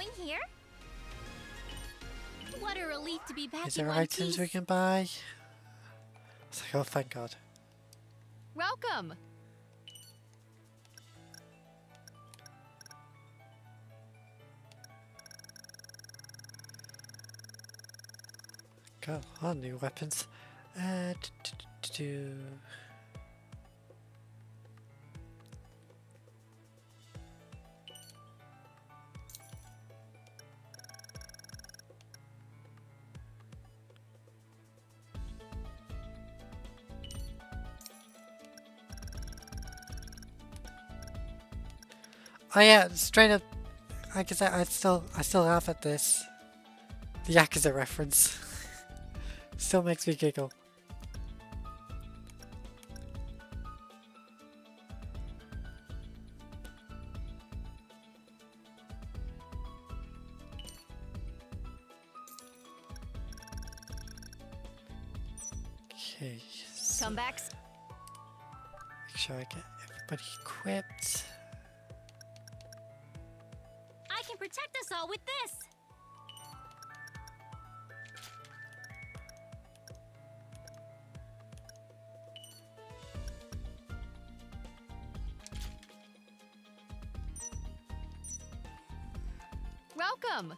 in here? What a relief to be back Is in there one items we piece. can buy? It's like, oh, thank God. Welcome! Go on, new weapons. Uh, d -d -d -d Oh yeah, straight up. Like I said, I still, I still laugh at this. The Yakuza reference still makes me giggle. Okay, so Come back. make sure I get everybody equipped. I can protect us all with this. Welcome!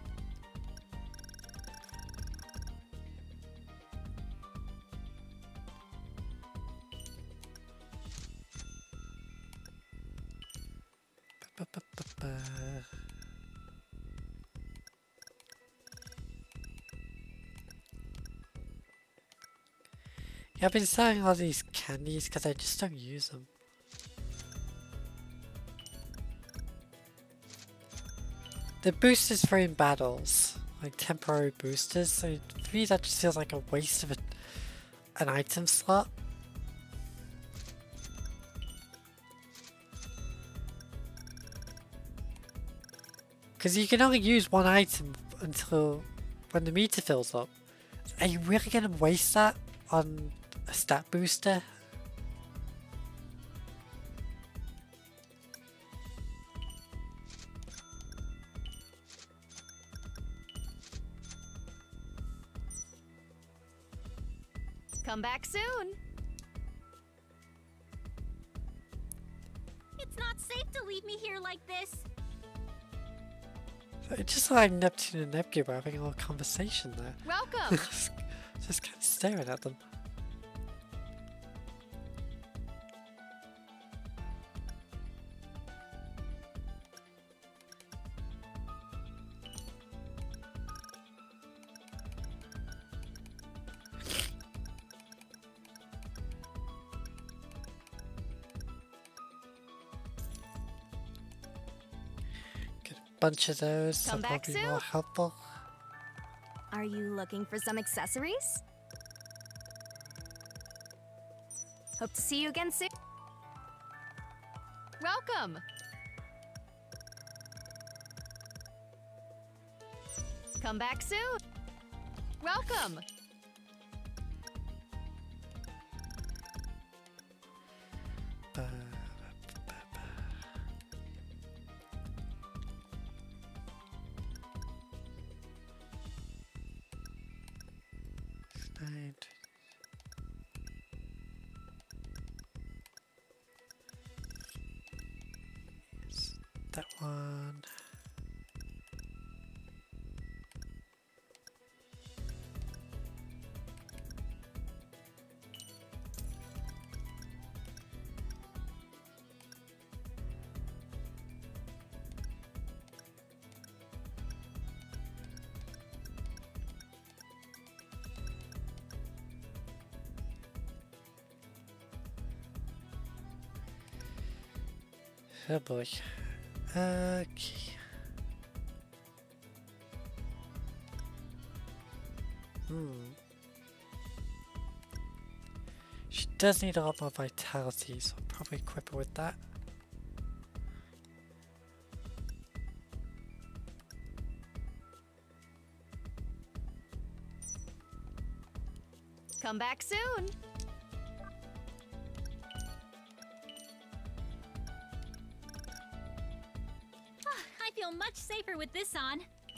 Ba, ba, ba, ba. Yeah, I've been selling all these candies because I just don't use them. The boosters for in battles, like temporary boosters, so for me that just feels like a waste of a, an item slot. Because you can only use one item until when the meter fills up. Are you really going to waste that on a stat booster? Come back soon! It's not safe to leave me here like this. So it's just like Neptune and Nebula were having a little conversation there. Welcome! Just kind of staring at them. Get a bunch of those, Come that will back be soon. more helpful. Are you looking for some accessories? Hope to see you again soon. Welcome! Come back soon! Welcome! Ba, ba, ba, ba. Nine. Yes, that one. Oh boy. Okay. Hmm. She does need a lot more vitality, so I'll probably equip her with that. Come back soon! I feel much safer with this on.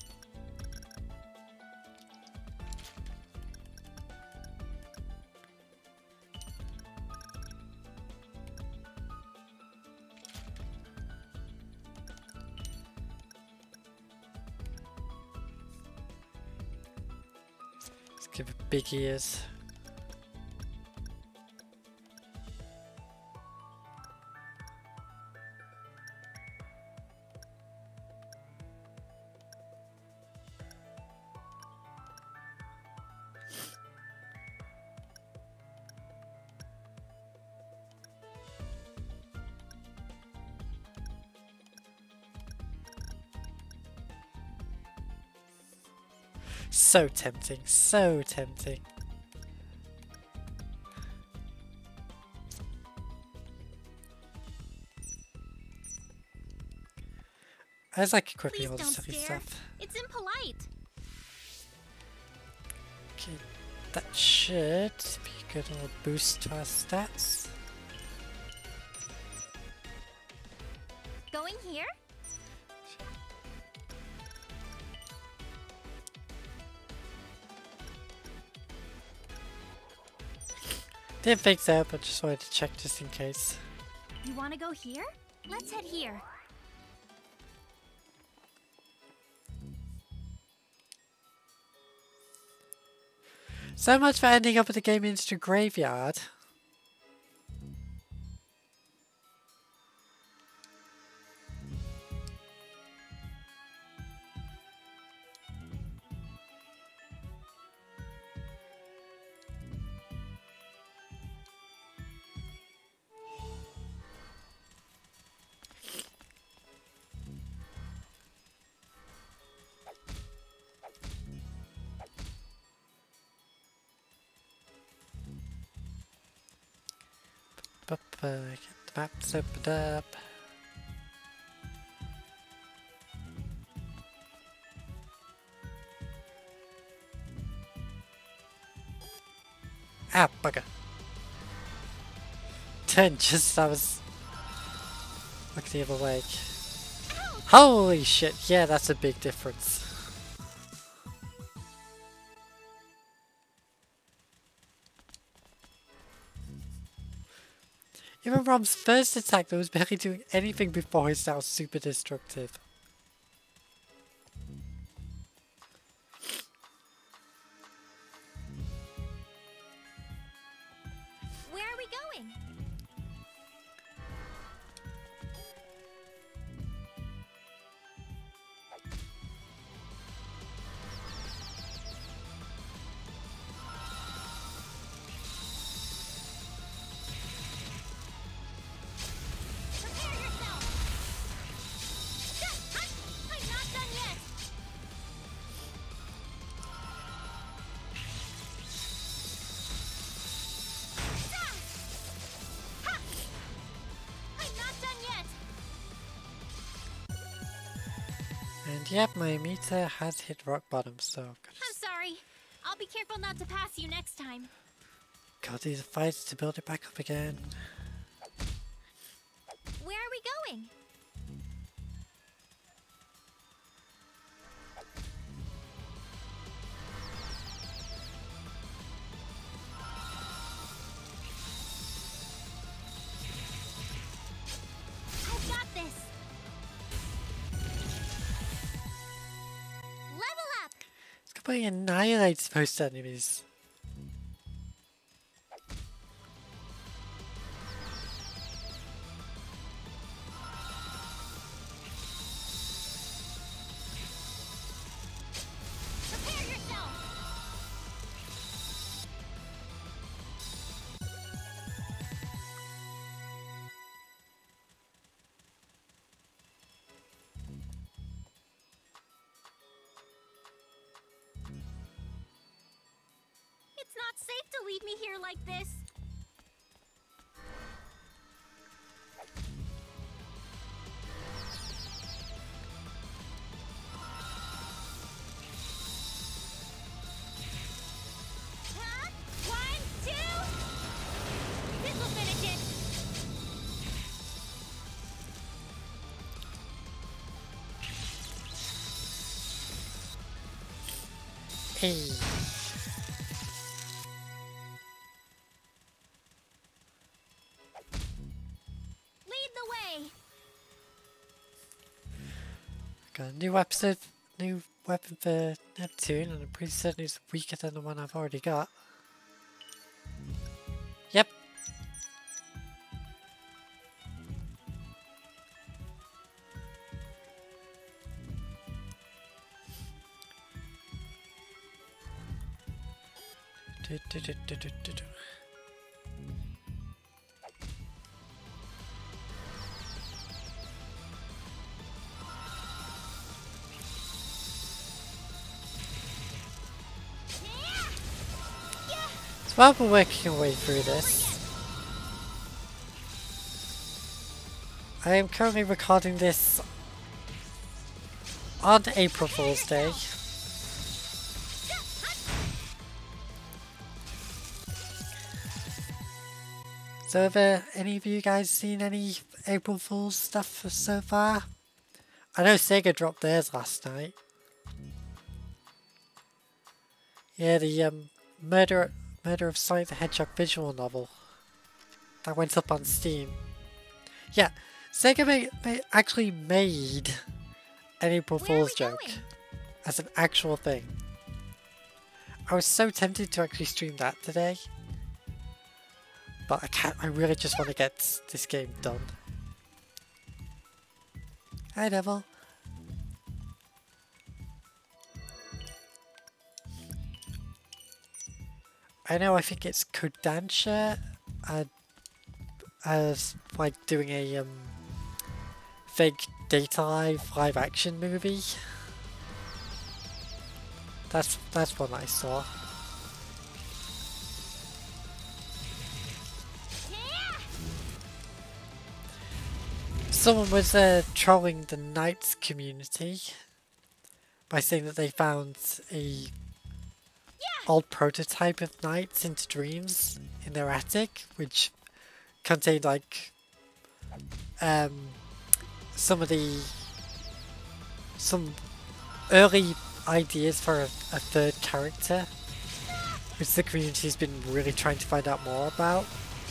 Let's give it big ears. So tempting, so tempting. I was like equipping Please all the don't silly stare. stuff. It's impolite. Okay, that should be a good little boost to our stats. Going here? Didn't think so, but just wanted to check just in case. You want to go here? Let's head here. So much for ending up at the Game Industry graveyard. Up, uh, get the maps opened up. Ah, bugger. Ten, just I was looking the other way. Holy shit, yeah, that's a big difference. Even Rom's first attack that was barely doing anything before is now super destructive. Where are we going? And yep, my meter has hit rock bottom, so I've got I'm sorry. I'll be careful not to pass you next time. got these fights to build it back up again. Where are we going? I've got this. Level up! It's completely annihilates most enemies. Prepare yourself. It's not safe to leave me here like this. Huh? One, two. This'll finish it. Hey. Lead the way. Got a new episode, new weapon for Neptune, and I'm pretty certain it's weaker than the one I've already got. Yep. Do, do, do, do, do, do, do. So while we're working our way through this, I am currently recording this on April Fool's Day. So have uh, any of you guys seen any April Fool's stuff so far? I know Sega dropped theirs last night. Yeah, the um, Murder, Murder of Sonic the Hedgehog visual novel. That went up on Steam. Yeah, Sega made, made, actually made an April Fool's joke as an actual thing. I was so tempted to actually stream that today. But I can't, I really just want to get this game done. Hi, Devil. I know, I think it's Kodansha uh, as like doing a um, fake Data Live live action movie. That's, that's one I saw. Someone was uh, trolling the Knights community by saying that they found a yeah. old prototype of Knights into Dreams in their attic, which contained like um, some of the some early ideas for a, a third character, which the community's been really trying to find out more about.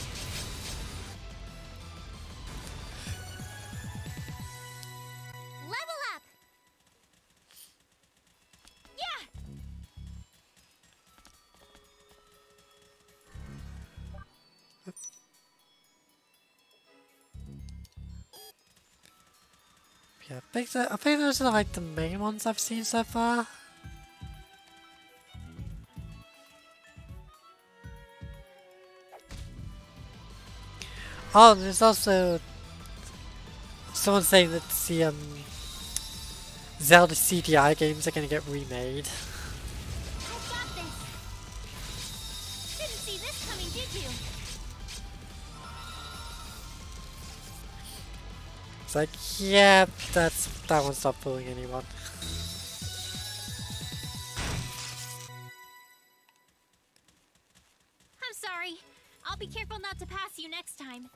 Yeah, I think, that, I think those are like the main ones I've seen so far. Oh, and there's also someone saying that the um, Zelda C D I games are going to get remade. I've got this. Didn't see this coming, did you? It's like, yeah, that's that one's not fooling anyone. I'm sorry. I'll be careful not to pass you next time.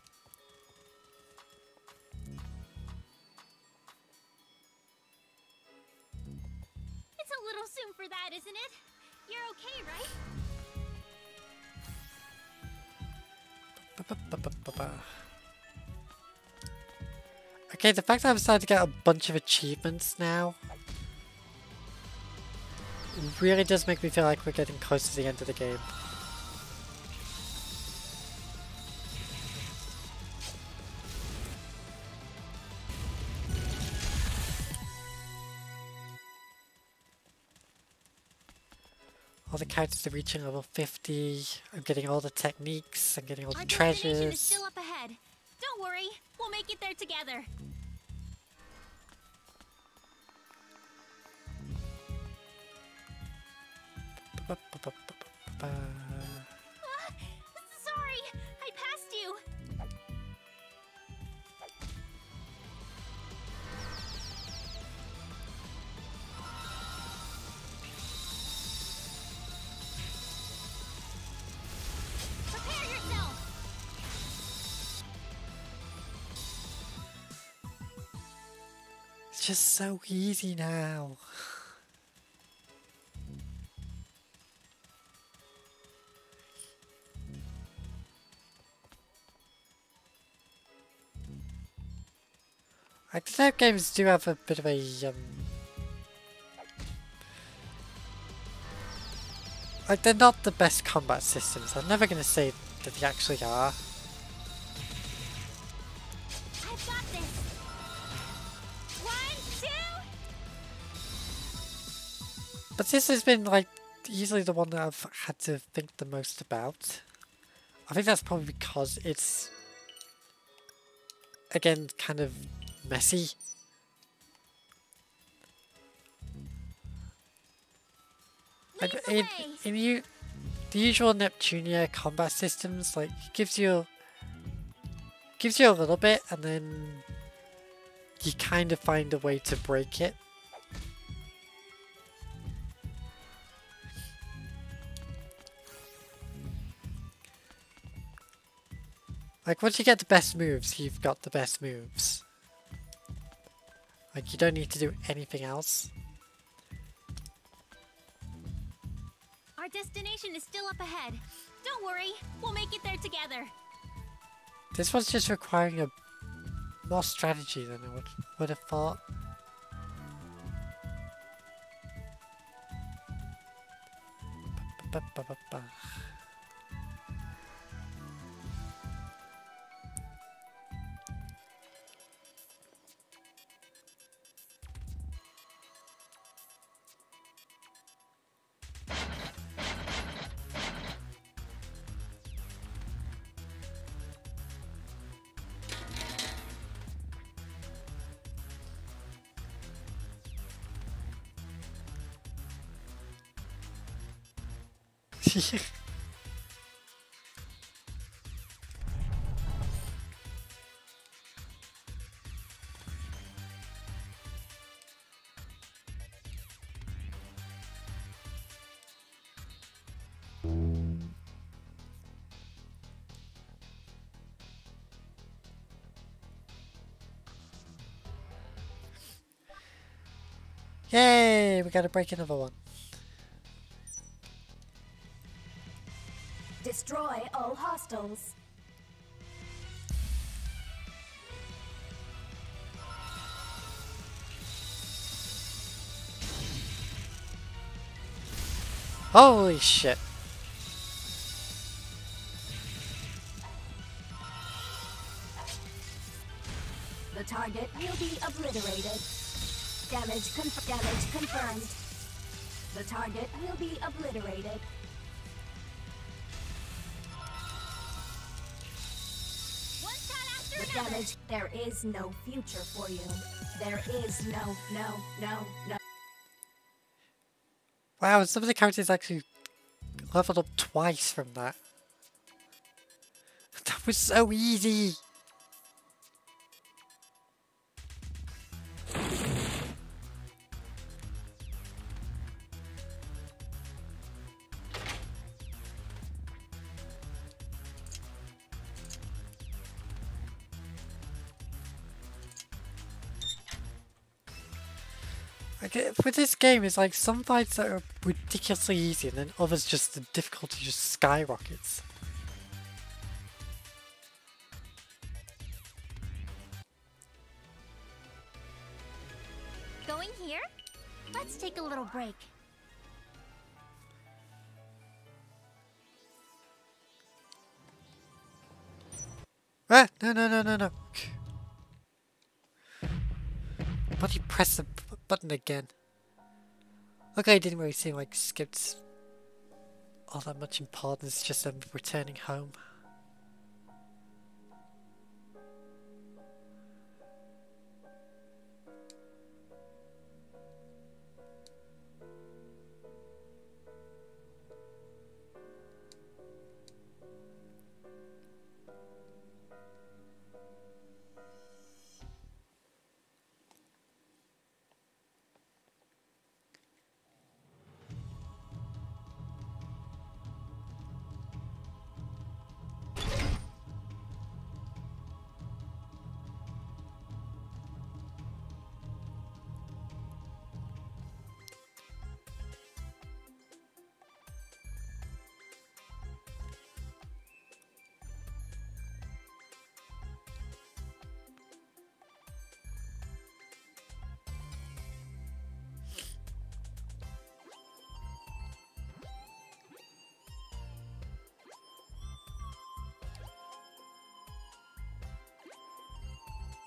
It's a little soon for that, isn't it? You're okay, right? Okay, the fact that I'm starting to get a bunch of achievements now really does make me feel like we're getting close to the end of the game. All the characters are reaching level fifty. I'm getting all the techniques. I'm getting all the Our treasures. destination is still up ahead. Don't worry, we'll make it there together. Uh, Ah, sorry, I passed you. Prepare yourself. It's just so easy now. Like, the Snap games do have a bit of a, um... like, they're not the best combat systems. I'm never gonna say that they actually are. I've got this. One, two. But this has been, like, easily the one that I've had to think the most about. I think that's probably because it's, again, kind of messy. Like, in, in you, the usual Neptunia combat systems, like, gives you gives you a little bit, and then you kind of find a way to break it. Like, once you get the best moves, you've got the best moves. Like, you don't need to do anything else. Our destination is still up ahead. Don't worry, we'll make it there together. This one's just requiring a more strategy than I would, would have thought. Ba, ba, ba, ba. Yay! We gotta break another one. Destroy all hostiles. Holy shit. The target will be obliterated. Damage, conf damage confirmed. The target will be obliterated. One shot after The another. damage, there is no future for you. There is no, no, no, no. Wow, some of the characters actually leveled up twice from that. That was so easy! Like, with this game, it's like some fights that are ridiculously easy, and then others just the difficulty just skyrockets. Going here? Let's take a little break. Ah! No, no, no, no, no. Why do you press the b button again? Okay, it didn't really seem like skipped all that much importance, just them returning home.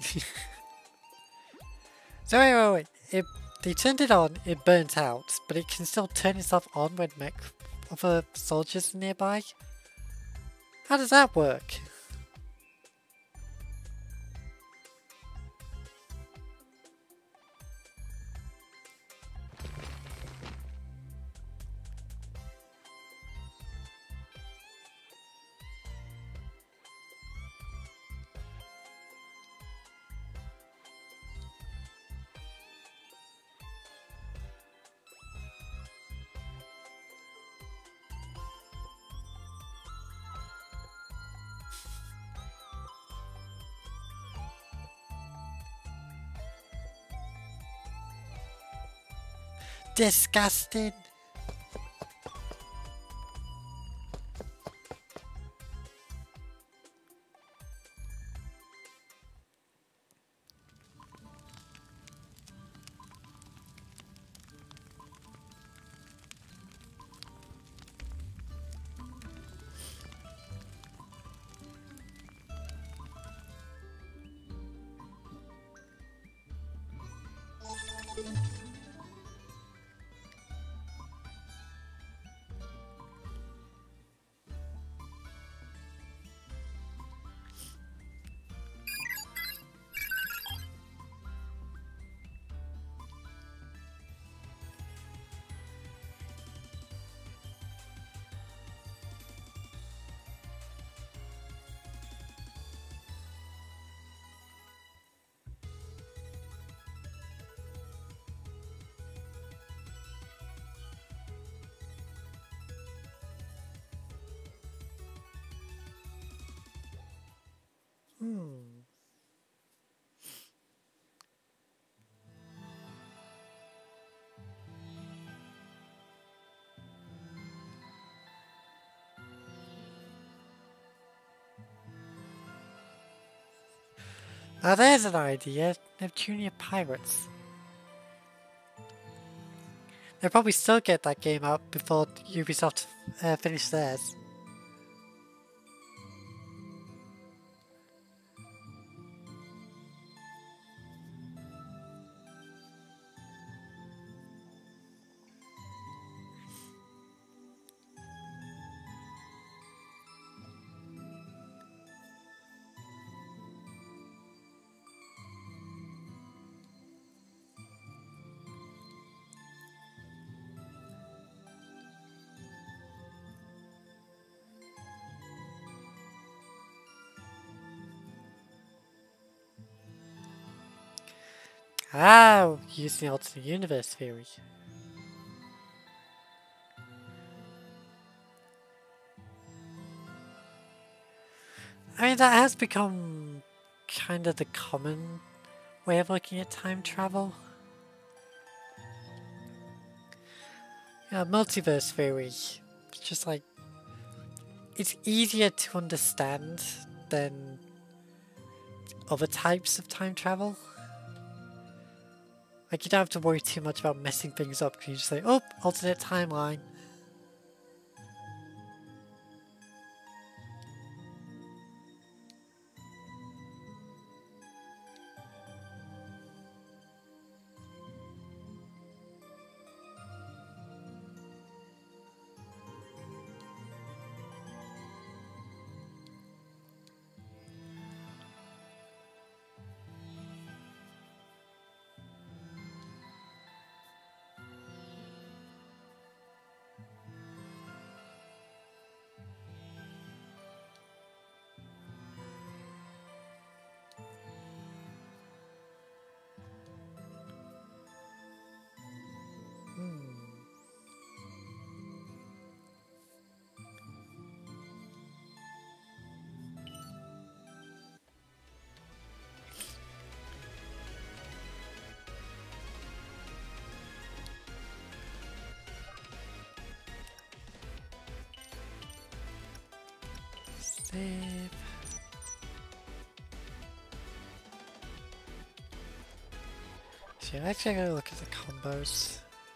So wait, wait, wait. It, they turned it on, it burnt out, but it can still turn itself on when mech other soldiers are nearby? How does that work? Disgusting. Hmm. Now there's an idea. Neptunia Pirates. They'll probably still get that game out before Ubisoft uh, finish theirs. Ah, using the alternate universe theory. I mean, that has become kind of the common way of looking at time travel. Yeah, multiverse theory. It's just like, it's easier to understand than other types of time travel. Like, you don't have to worry too much about messing things up, because you just say, oh, alternate timeline. Save. So let's take a look at the combos.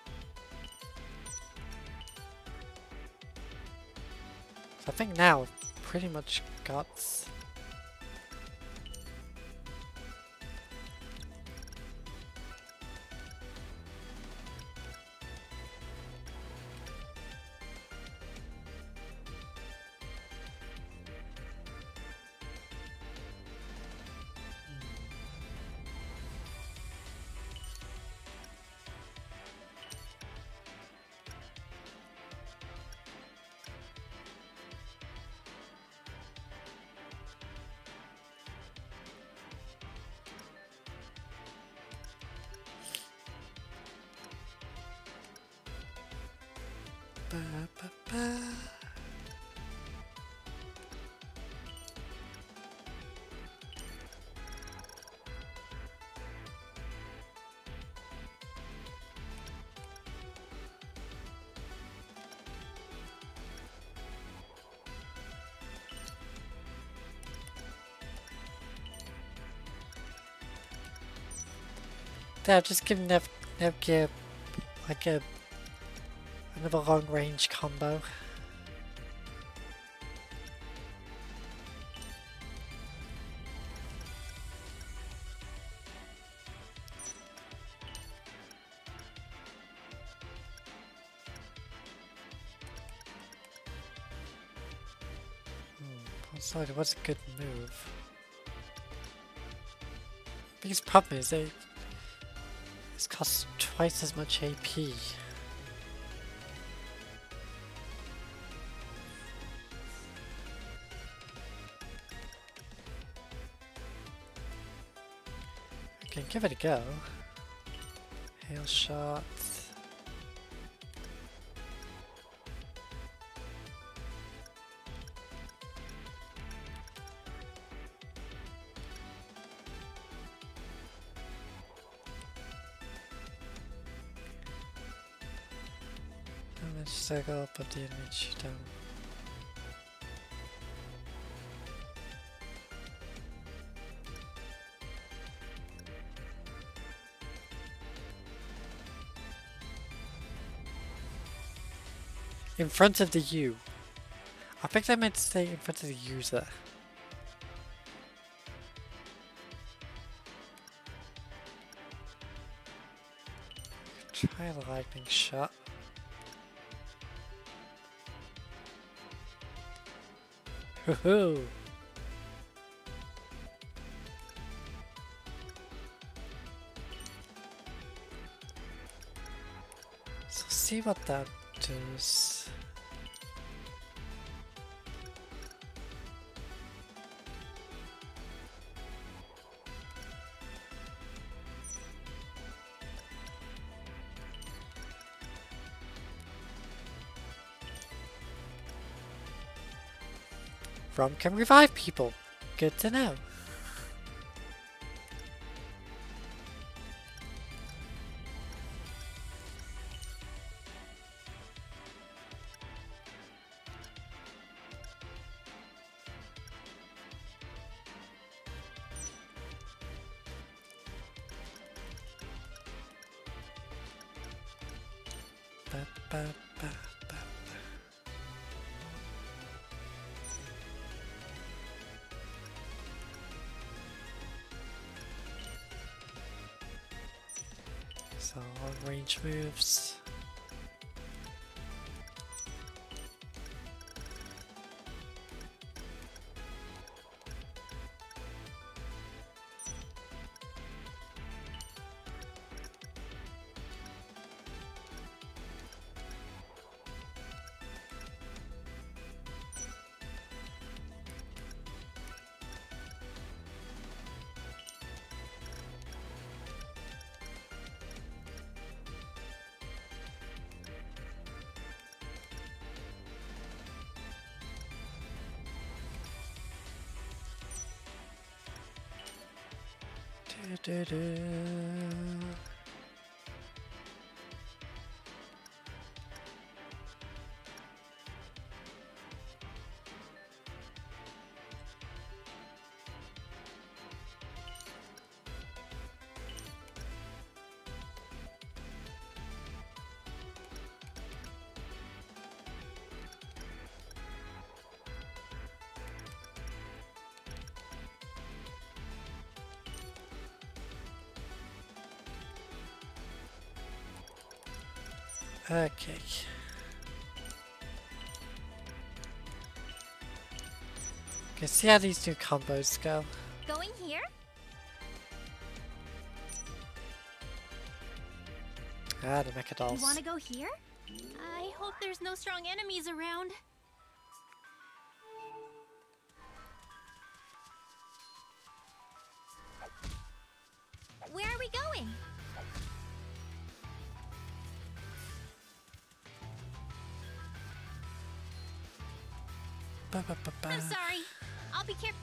So I think now I've pretty much got Ba, ba, ba. There, just give Nev Nevgear like a another long range combo. Hmm, sorry, what's a good move? Biggest problem is they This costs twice as much A P. Okay, give it a go. Hail shot. Circle up of the image down. In front of the U. I think I meant to say in front of the user. Try the lightning shot. Hoo-hoo! So see what that does. Rom can revive people. Good to know. Ba, ba, ba, ba. So long range moves. Do, do, do. Okay. Okay, see how these two combos go. Going here? Ah, the mecha dolls. You wanna go here? I hope there's no strong enemies around. Where are we going? Ba, ba, ba, ba. I'm sorry. I'll be careful.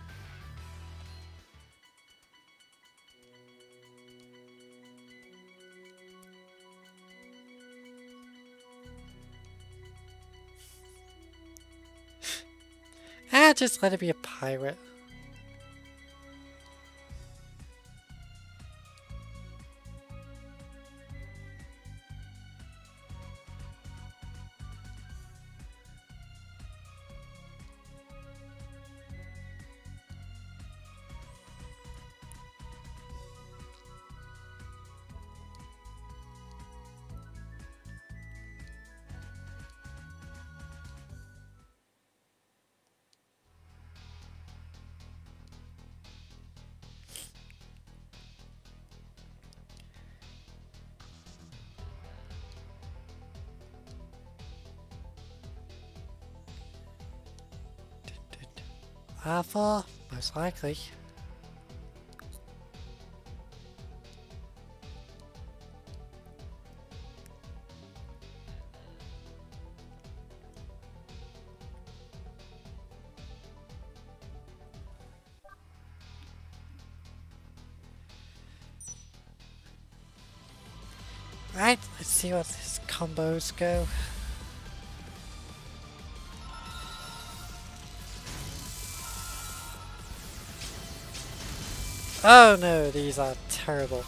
Ah, just let it be a pirate. Alpha, most likely. Right, let's see what his combos go. Oh no, these are terrible.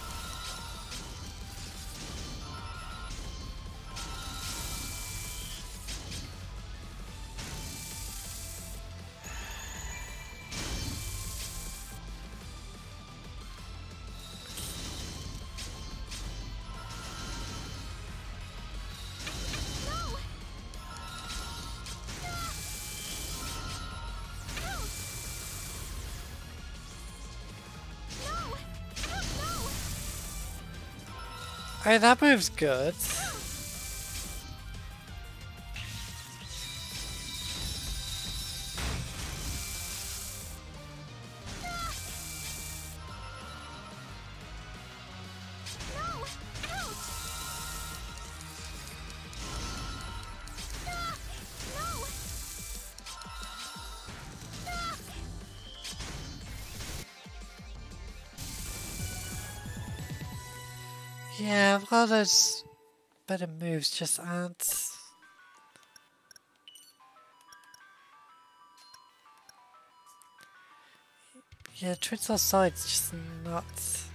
Alright, that move's good. Yeah, well, those better moves just aren't. Yeah, Twin Side's just not.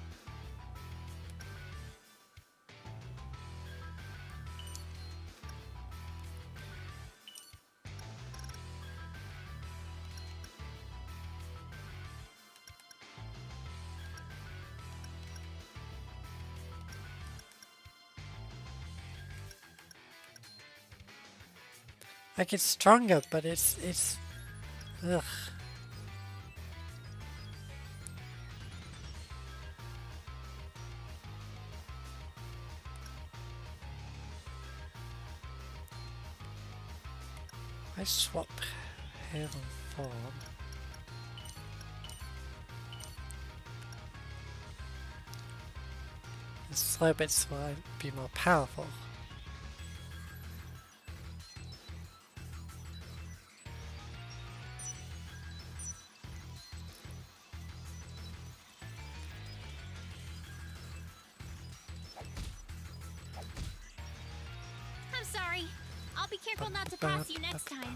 Like, it's stronger, but it's, it's, ugh. I swap hair and form. The slow bits will be more powerful. I'm sorry. I'll be careful not to pass you next time.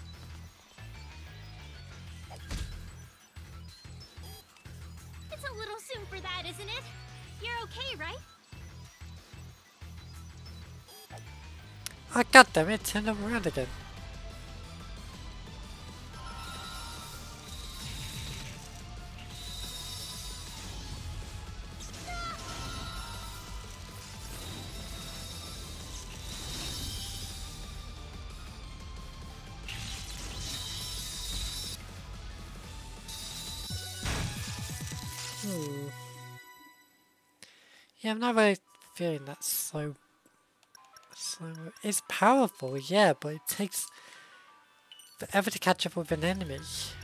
It's a little soon for that, isn't it? You're okay, right? Oh, goddammit, it turned around again. Hmm. Yeah, I'm not really feeling that slow. slow. It's powerful, yeah, but it takes forever to catch up with an enemy.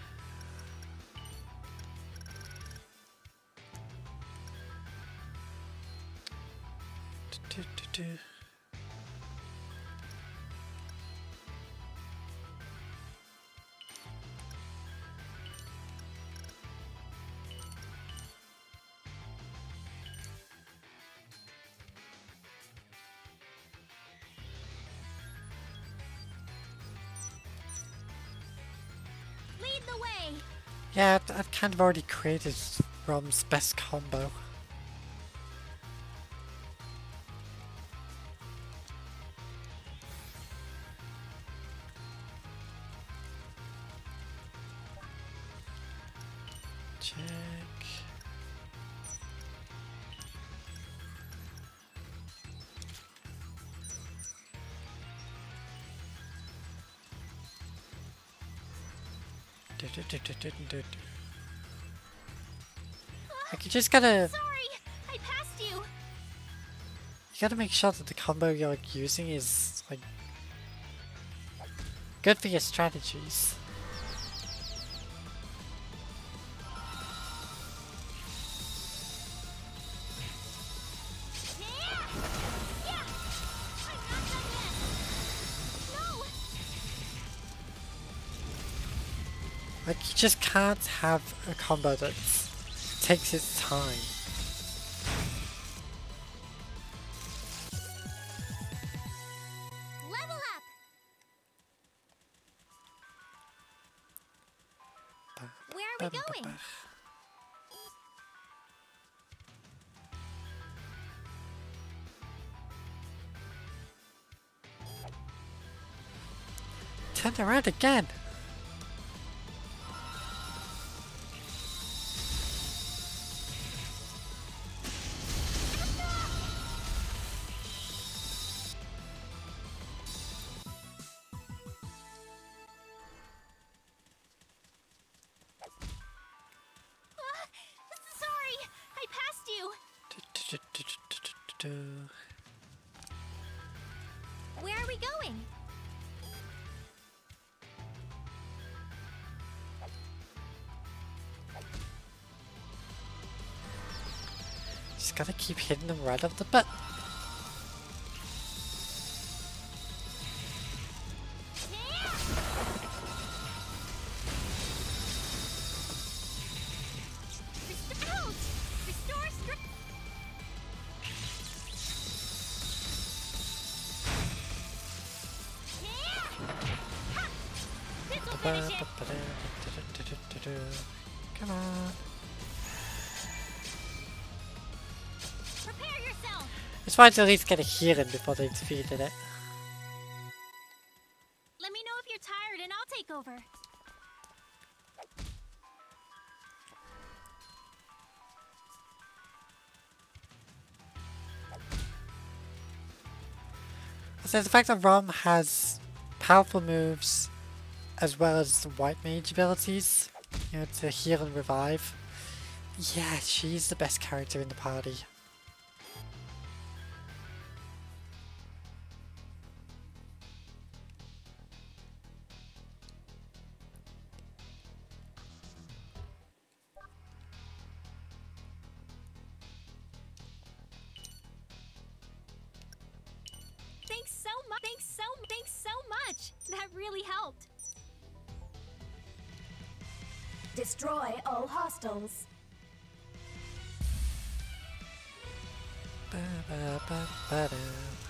Do, do, do. Yeah, I've, I've kind of already created Rom's best combo. Check. Do, do, do, do, do, do, do. Like you just gotta, Sorry, I passed you. you gotta make sure that the combo you're like, using is like good for your strategies. Like you just can't have a combo that takes its time. Level up. Where are we Bum, bum, going? bum. Turn around again. Sorry, I passed you. Where are we going? Just gotta keep hitting them right off the butt. Out! Restore strength. This'll finish it. Come on. Prepare yourself. It's fine to at least get a healing before they defeated it. Let me know if you're tired and I'll take over. So the fact that Rom has powerful moves as well as the white mage abilities, you know, to heal and revive. Yeah, she's the best character in the party. Thanks so much. Thanks so thanks so much. That really helped. Destroy all hostiles. Ba, ba, ba, ba, da.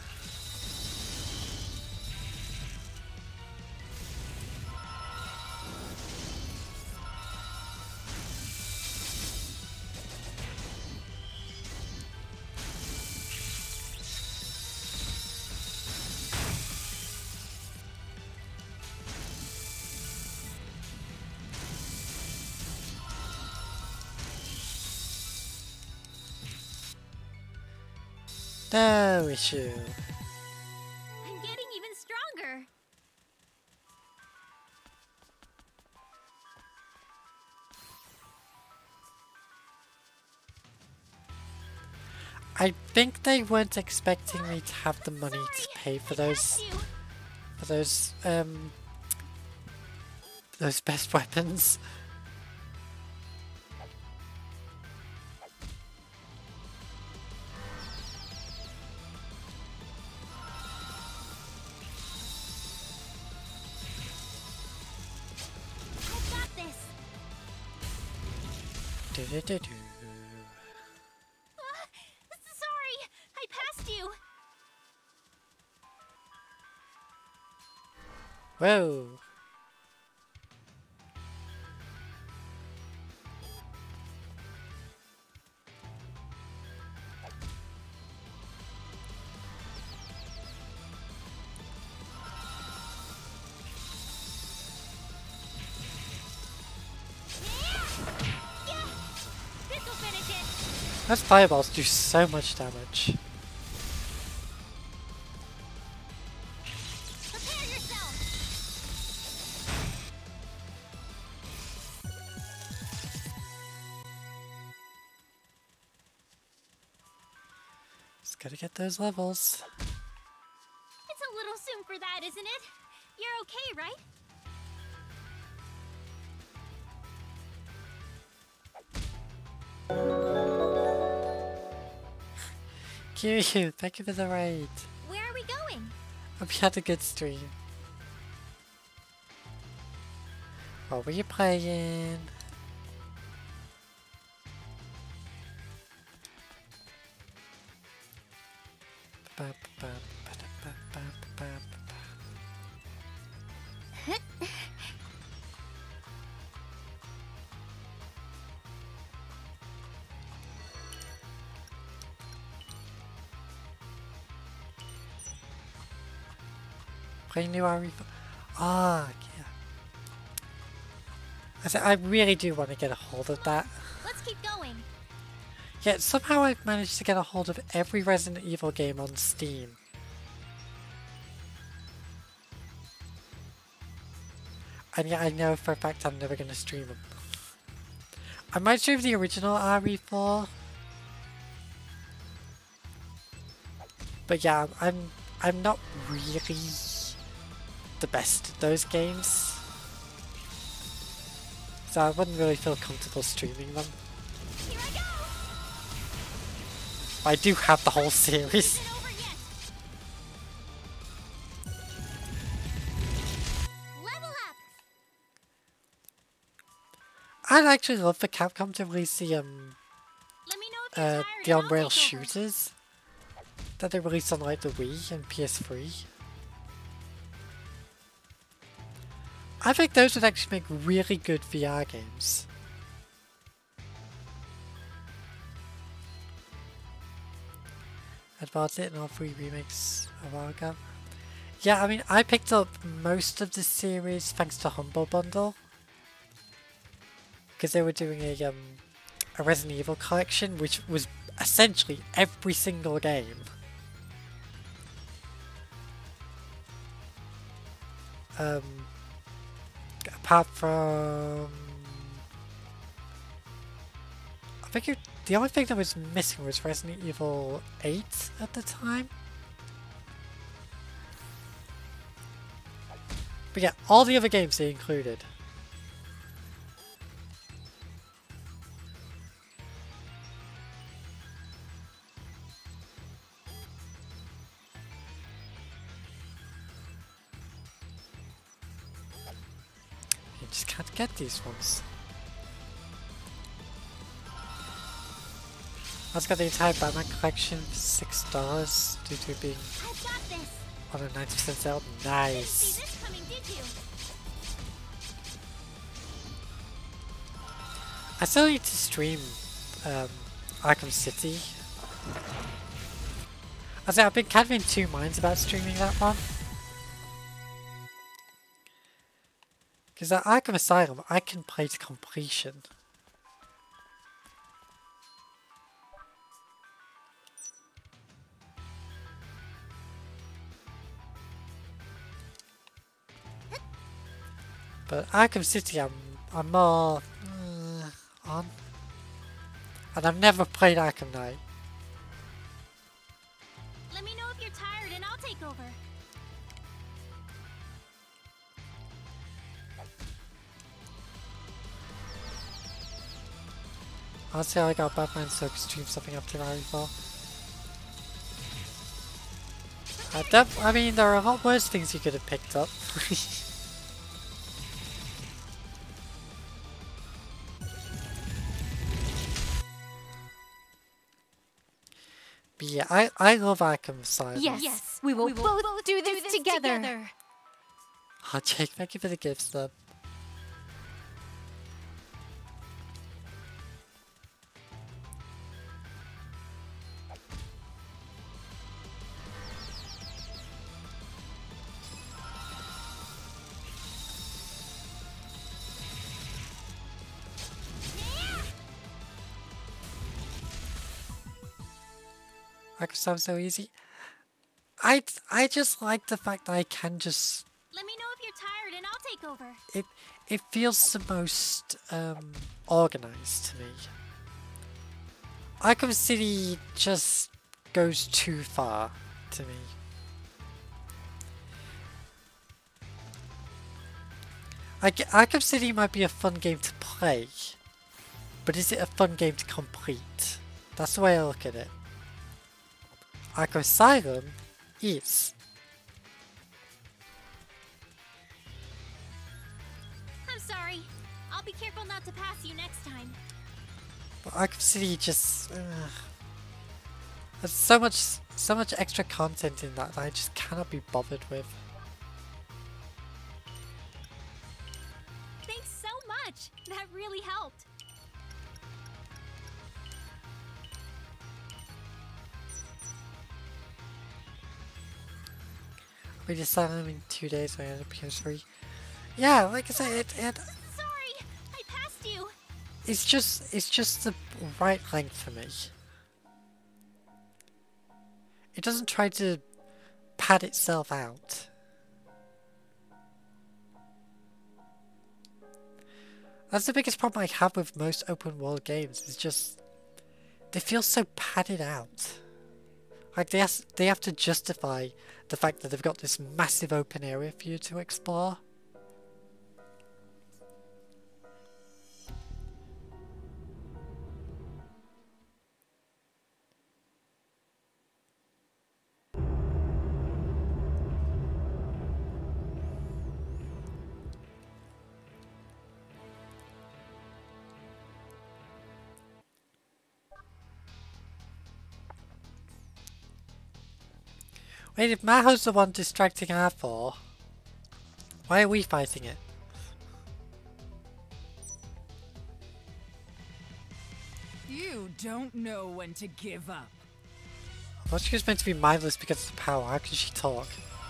No issue. I'm getting even stronger. I think they weren't expecting me to have the money to pay for those for those um those best weapons. I've got this. Do do do do. Uh, sorry, I passed you. Whoa. Those fireballs do so much damage. Prepare yourself. Just gotta get those levels. It's a little soon for that, isn't it? You're okay, right? Kiryu, thank you for the raid. Where are we going? Hope you had a good stream. What were you playing? Ba, ba, ba, ba, ba, ba, ba. Play new R E. Ah, yeah. I said I really do want to get a hold of that. Let's keep going. Yeah, somehow I've managed to get a hold of every Resident Evil game on Steam. And yet I know for a fact I'm never going to stream them. I might stream the original R E four. But yeah, I'm I'm not really the best at those games. So I wouldn't really feel comfortable streaming them. Here I go. I do have the whole series. Isn't over yet. Level up. I'd actually love for Capcom to release the um Let me know if you're uh tired the and I'll on-rail take over. shooters that they released on like the Wii and P S three. I think those would actually make really good V R games. Advanced it and all three remakes a while ago. Yeah, I mean, I picked up most of the series thanks to Humble Bundle. Because they were doing a, um, a Resident Evil collection, which was essentially every single game. Um, apart from... I think it, the only thing that was missing was Resident Evil eight at the time. But yeah, all the other games they included. You just can't get these ones. I just got the entire Batman collection for six dollars due to it being I've got this. on a ninety percent sale. Didn't Nice. see this coming, did you? I still need to stream um, Arkham City. I say I've been kind of in two minds about streaming that one. Because that Arkham Asylum, I can play to completion. But Arkham City, I'm, I'm more uh, on. And I've never played Arkham Knight. Let me know if you're tired and I'll take over. I'll see how I got Batman so I can stream something up to Larryfall. I, def I mean, there are a lot worse things you could have picked up. But yeah, I, I love Arkham Asylum. Yes, yes, we will, we will both, both do this, do this together. together. Oh, Jake, thank you for the gifts, though. Arkham sounds so easy. I I just like the fact that I can just. Let me know if you're tired and I'll take over. It it feels the most um, organized to me. Arkham City just goes too far to me. I g Arkham City might be a fun game to play, but is it a fun game to complete? That's the way I look at it. Arkham Asylum is. I'm sorry. I'll be careful not to pass you next time. But Arkham City just... Uh, there's so much, so much extra content in that that I just cannot be bothered with. Thanks so much. That really helped. We decided in two days I had a P S three. Yeah, like I said, it, it Sorry, I passed you. it's just it's just the right length for me. It doesn't try to pad itself out. That's the biggest problem I have with most open world games. It's just they feel so padded out. Like they has, they have to justify the fact that they've got this massive open area for you to explore. Wait, if Maho's the one distracting R four, why are we fighting it? You don't know when to give up. Well, she was meant to be mindless because of the power. How can she talk?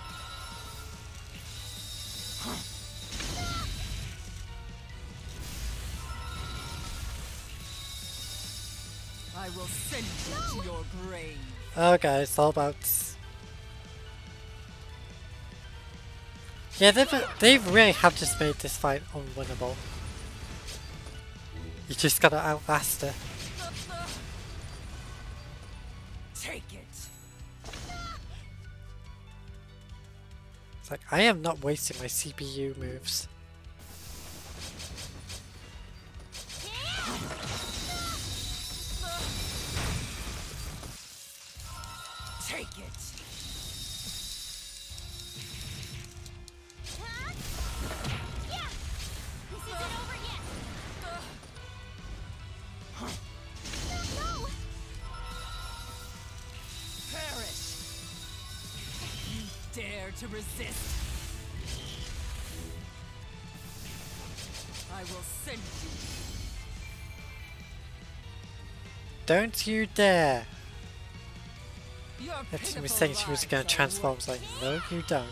I will send you to your grave. Okay, it's all about... Yeah, they've, they really have just made this fight unwinnable. You just gotta outlast her. Take it. It's like, I am not wasting my C P U moves. Take it. Dare to resist. I will send you. Don't you dare! Your That's me saying she was gonna transform. I was like, no, you don't.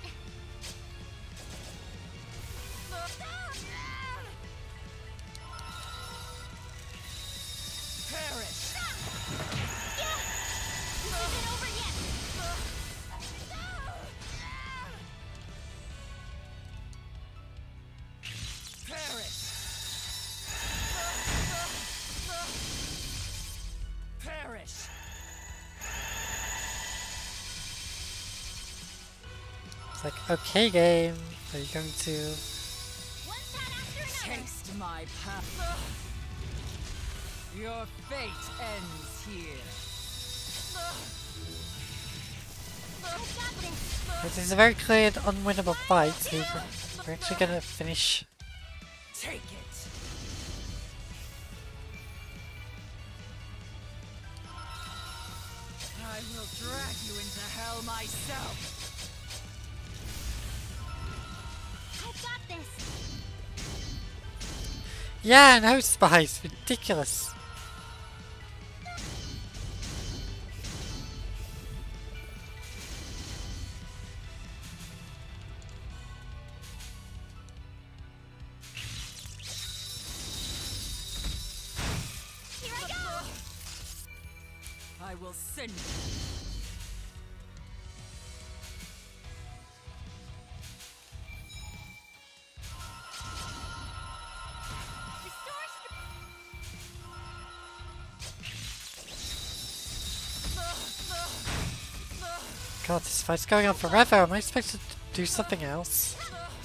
Like, okay, game, are you going to taste my power? Your fate ends here. This is a very clear and unwinnable fight, so we're actually gonna finish. Take it. I will drag you into hell myself. Got this. Yeah, no spice, ridiculous. I I will send you. God, this fight's going on forever. Am I supposed to do something else?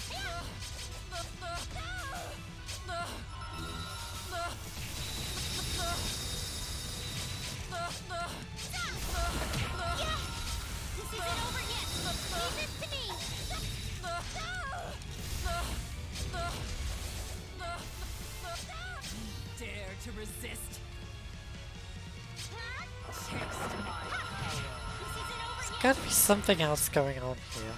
Dare to resist. There's gotta be something else going on here.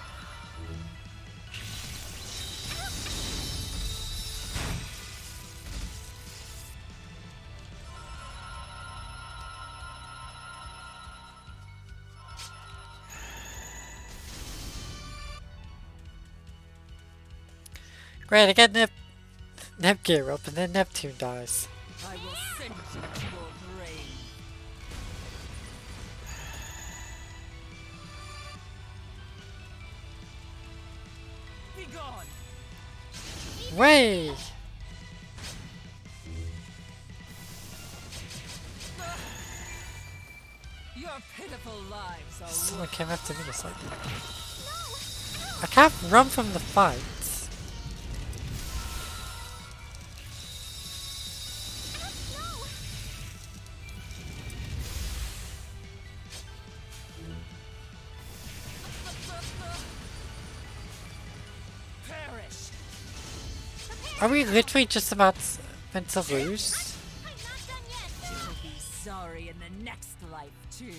Great, I get Nep Nepgear up and then Neptune dies. I will send you to your grave. Be gone. Way! Your pitiful lives are Someone worth- came after me or something. I can't run from the fight. Perish. Are we literally just about meant to lose? You'll be sorry in the next life too.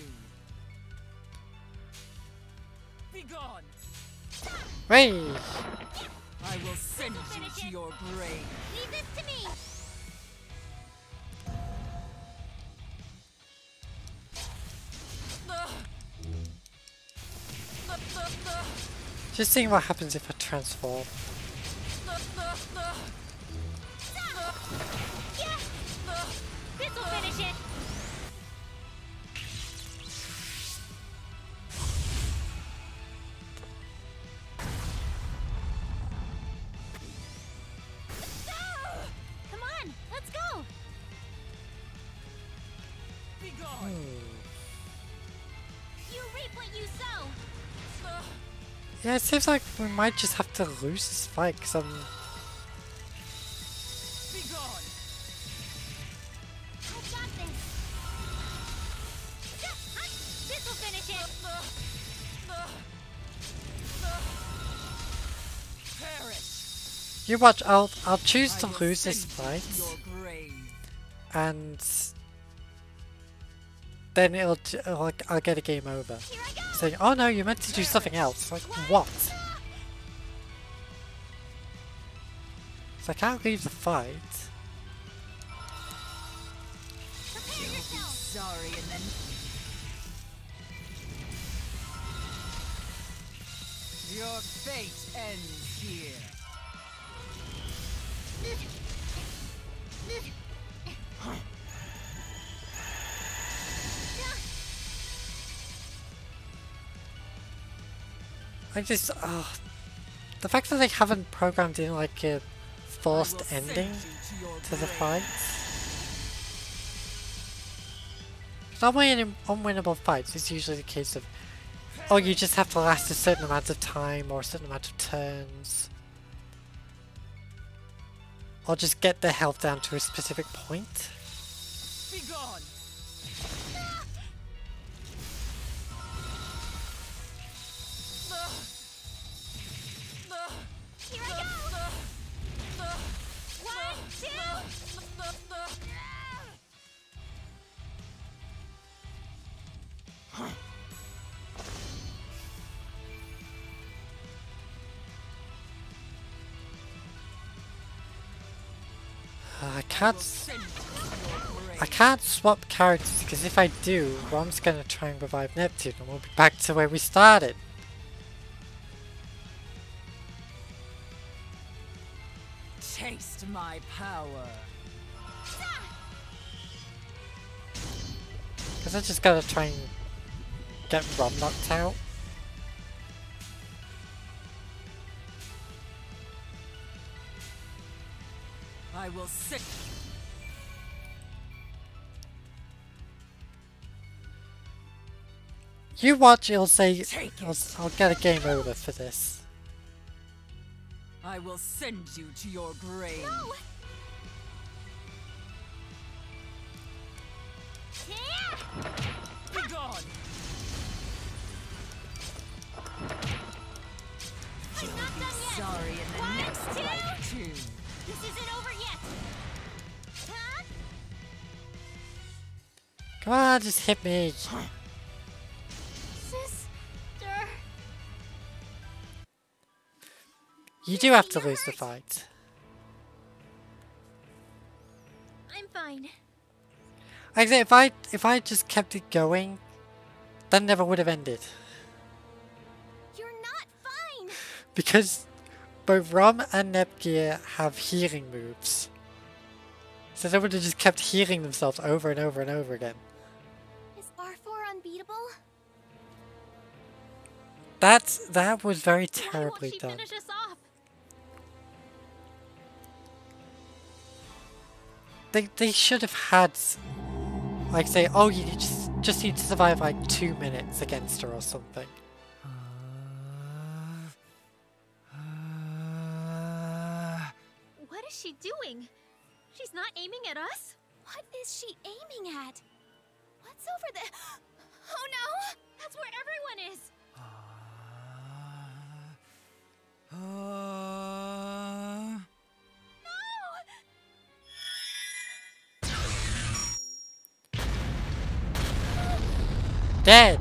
Be gone. Way! I will send you to your grave. Leave this to me. Just seeing what happens if I transform. Yeah. This'll finish it. Come on, let's go. Be gone. You reap what you sow. Yeah, it seems like we might just have to lose this fight because I'm. Be gone. I've got this. This'll finish it. Perish. You watch. I'll I'll choose to I will lose this send you fight, to your grave. and then it'll t- like I'll get a game over. Saying, "Oh no, you meant to do something else." Like what? So I can't leave the fight. You'll be sorry and then your fate ends here. I just, oh, the fact that they haven't programmed in like a forced I will send ending you to your to the grave. fight. Normally in unwinnable fights, it's usually the case of, oh, you just have to last a certain amount of time or a certain amount of turns. Or just get their health down to a specific point. Be gone. Here I go. One, two. Uh, I can't. I can't swap characters because if I do, Rom's gonna try and revive Neptune and we'll be back to where we started. Taste my power. Because I just gotta try and get Rom knocked out. I will sit. You watch, it'll say, I'll, I'll get a game over for this. I will send you to your grave. No! Be gone. I'm not done yet! Sorry in the One, next two. life too. This isn't over yet! Huh? Come on, just hit me. Sister... You do have to lose the fight. I'm fine. Like I say, if I if I just kept it going, that never would have ended. You're not fine! Because both Rom and Nepgear have healing moves. So they would have just kept healing themselves over and over and over again. Is R four unbeatable? That's that was very Why terribly won't she done. finish us off? They they should have had, like, say, oh, you just just need to survive like two minutes against her or something. What is she doing? She's not aiming at us? What is she aiming at? What's over there? Oh no! That's where everyone is! Dead!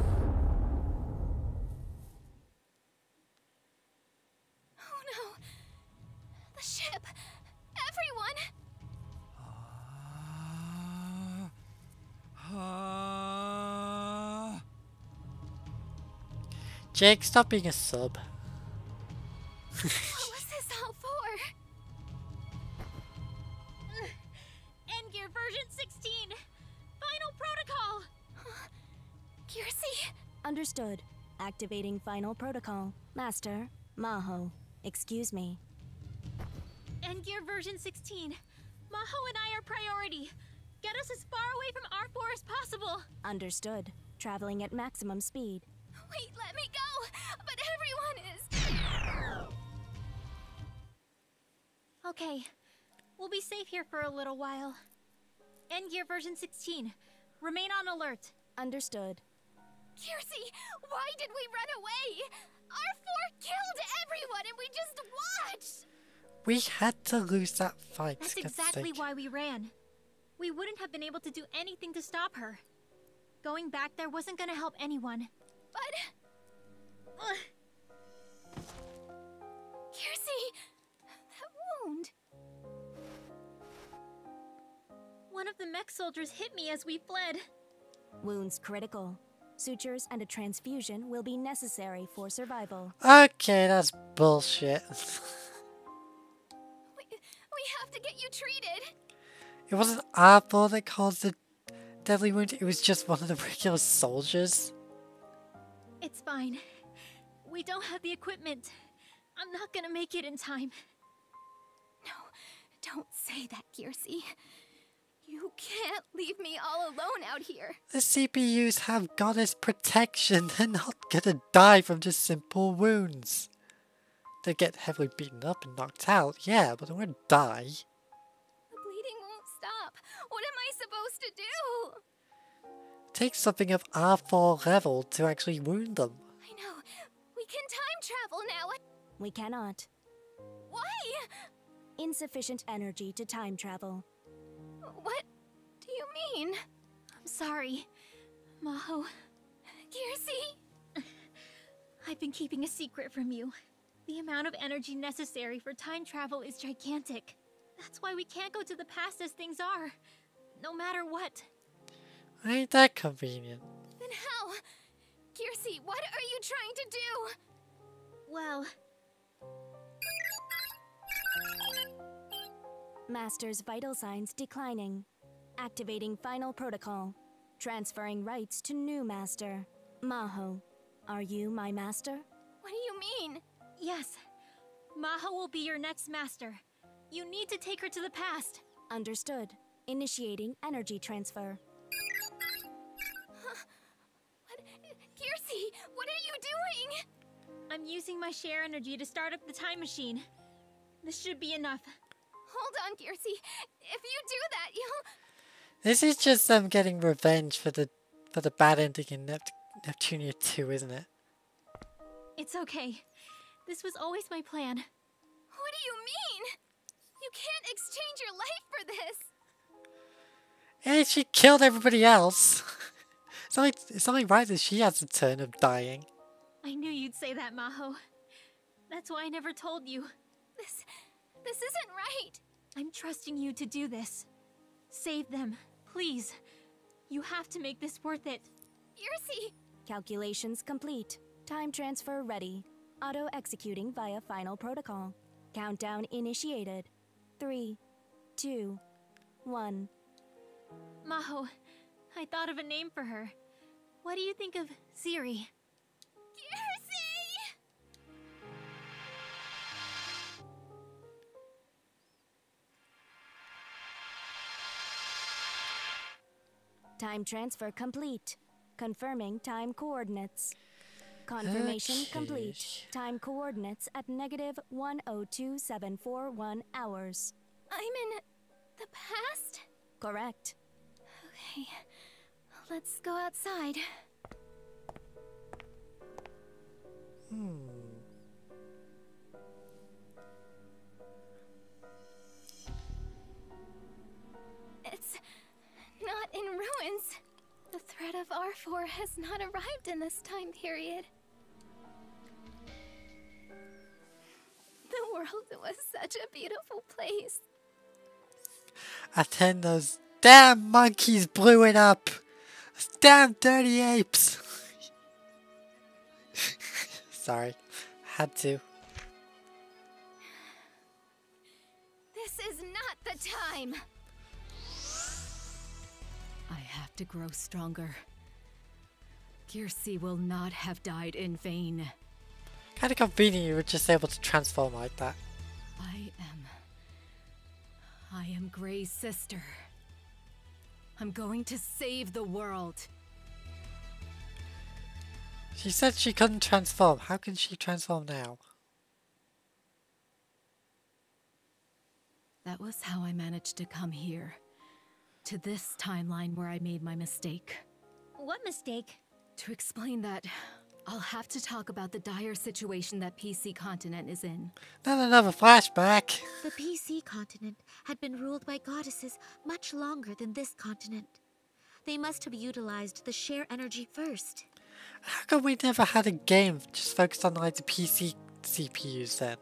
Oh no! The ship! Everyone! Jake, stop being a sub. What was this all for? Endgear version sixteen! Final protocol! Kiersey? Understood. Activating final protocol. Master, Maho, excuse me. Endgear version sixteen. Maho and I are priority. Get us as far away from R four as possible. Understood. Traveling at maximum speed. Wait, let me go! But everyone is... Okay. We'll be safe here for a little while. Endgear version sixteen. Remain on alert. Understood. Kiersey, why did we run away? R four killed everyone and we just watched! We had to lose that fight. That's for God's exactly sake. why we ran. We wouldn't have been able to do anything to stop her. Going back there wasn't gonna help anyone. But... Uh... Kiersey! That wound... One of the mech soldiers hit me as we fled. Wounds critical. Sutures and a transfusion will be necessary for survival. Okay, that's bullshit. We, we have to get you treated. It wasn't our fault that caused the deadly wound, it was just one of the regular soldiers. It's fine. We don't have the equipment. I'm not gonna make it in time. No, don't say that, Kiersey. You can't leave me all alone out here. The C P Us have goddess protection. They're not gonna die from just simple wounds. They get heavily beaten up and knocked out, yeah, but they won't die. The bleeding won't stop. What am I supposed to do? Take something of R four level to actually wound them. I know. We can time travel now. We cannot. Why? Insufficient energy to time travel. What do you mean? I'm sorry, Maho. Kiersey? I've been keeping a secret from you. The amount of energy necessary for time travel is gigantic. That's why we can't go to the past as things are, no matter what. Ain't that convenient? Then how? Kiersey, what are you trying to do? Well... Master's vital signs declining. Activating final protocol. Transferring rights to new master. Maho, are you my master? What do you mean? Yes. Maho will be your next master. You need to take her to the past. Understood. Initiating energy transfer. What? Kiersey, what are you doing? I'm using my share energy to start up the time machine. This should be enough. Hold on, Kiersey. If you do that, you'll... This is just them getting revenge for the for the bad ending in Nept Neptunia two, isn't it? It's okay. This was always my plan. What do you mean? You can't exchange your life for this! Hey, she killed everybody else. It's only, it's only right that she has a turn of dying. I knew you'd say that, Maho. That's why I never told you. This... this isn't right! I'm trusting you to do this. Save them, please. You have to make this worth it. Kiersey! Calculations complete. Time transfer ready. Auto executing via final protocol. Countdown initiated. Three, two, one. Maho, I thought of a name for her. What do you think of Ziri? Kiersey! Time transfer complete. Confirming time coordinates. Confirmation Okay. complete. Time coordinates at negative one oh two seven four one hours. I'm in the past? Correct. Okay, let's go outside. Hmm. It's not in ruins. The threat of R four has not arrived in this time period. The world was such a beautiful place. And then those damn monkeys blew it up. Those damn dirty apes. Sorry, had to. This is not the time. I have to grow stronger. Kiersey will not have died in vain. Kinda convenient you were just able to transform like that. I am... I am Gray's sister. I'm going to save the world. She said she couldn't transform. How can she transform now? That was how I managed to come here. To this timeline where I made my mistake. What mistake? To explain that, I'll have to talk about the dire situation that P C Continent is in. Not another flashback. The P C continent had been ruled by goddesses much longer than this continent. They must have utilized the share energy first. How come we never had a game just focused on like the P C C P Us then?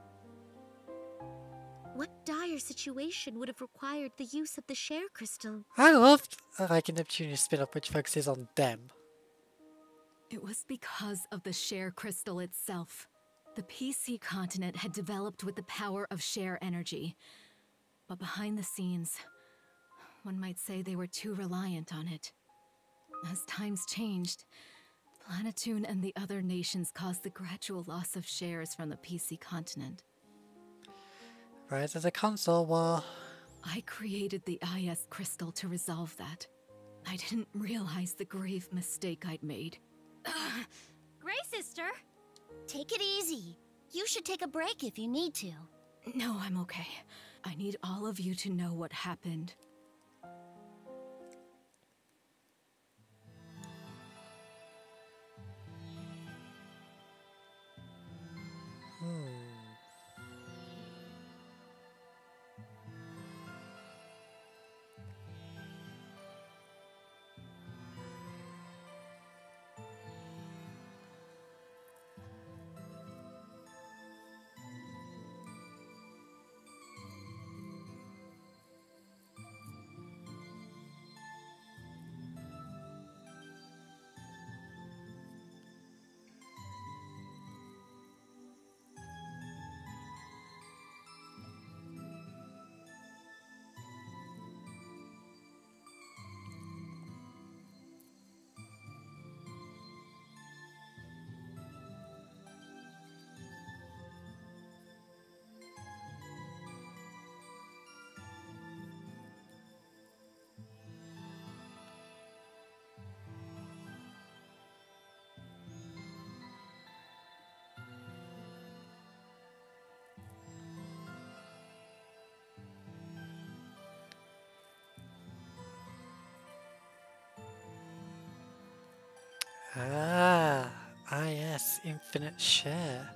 What dire situation would have required the use of the share crystal? I loved uh, like a Neptunia spin-off which focuses on them. It was because of the share crystal itself. The P C continent had developed with the power of share energy. But behind the scenes, one might say they were too reliant on it. As times changed, Planetoon and the other nations caused the gradual loss of shares from the P C continent. Rise of the console war. I created the I S crystal to resolve that. I didn't realize the grave mistake I'd made. Gray sister? Take it easy. You should take a break if you need to. No, I'm okay. I need all of you to know what happened. Hmm. Ah, ah yes, infinite share.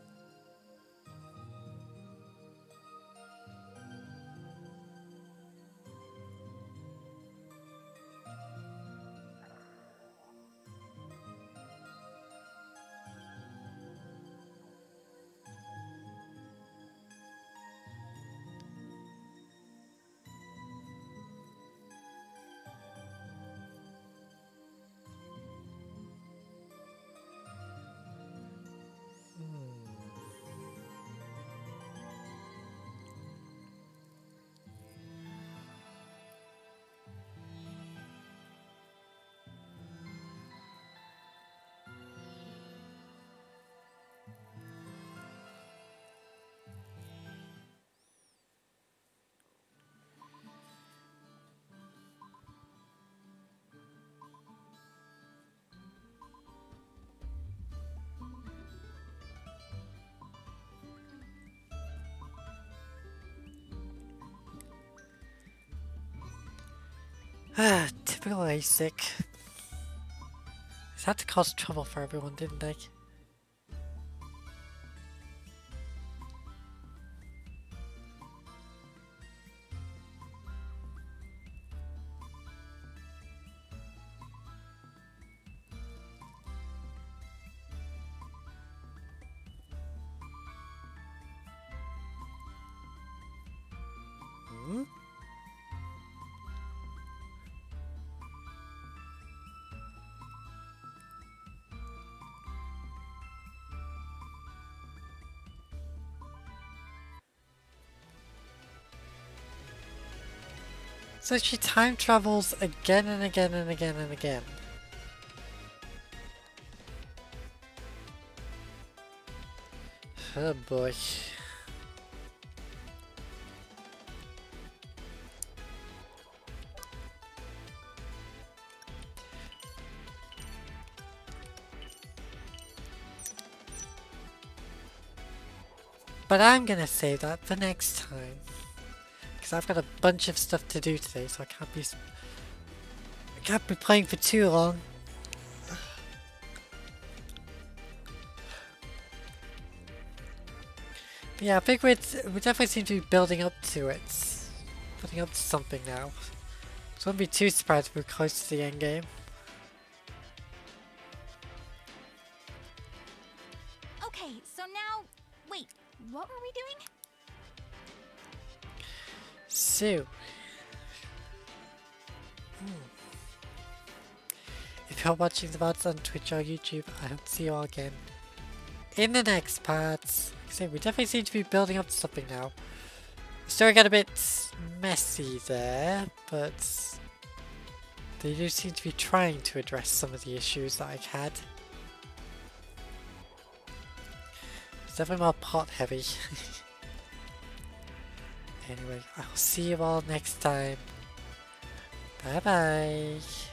Ah, typical A S I C. This had to cause trouble for everyone, didn't they? Hmm? So she time travels again and again and again and again. Oh boy. But I'm gonna save that for next time. Because I've got a bunch of stuff to do today, so I can't be I can't be playing for too long. But yeah, I think we'd, we definitely seem to be building up to it. Building up to something now. So I wouldn't be too surprised if we're close to the end game. Okay, so now, wait, what were we doing? So, hmm. if you're watching the V O Ds on Twitch or YouTube, I hope to see you all again in the next part. Like I say, we definitely seem to be building up to something now. The story got a bit messy there, but they do seem to be trying to address some of the issues that I've had. It's definitely more plot heavy. Anyway, I'll see you all next time. Bye bye.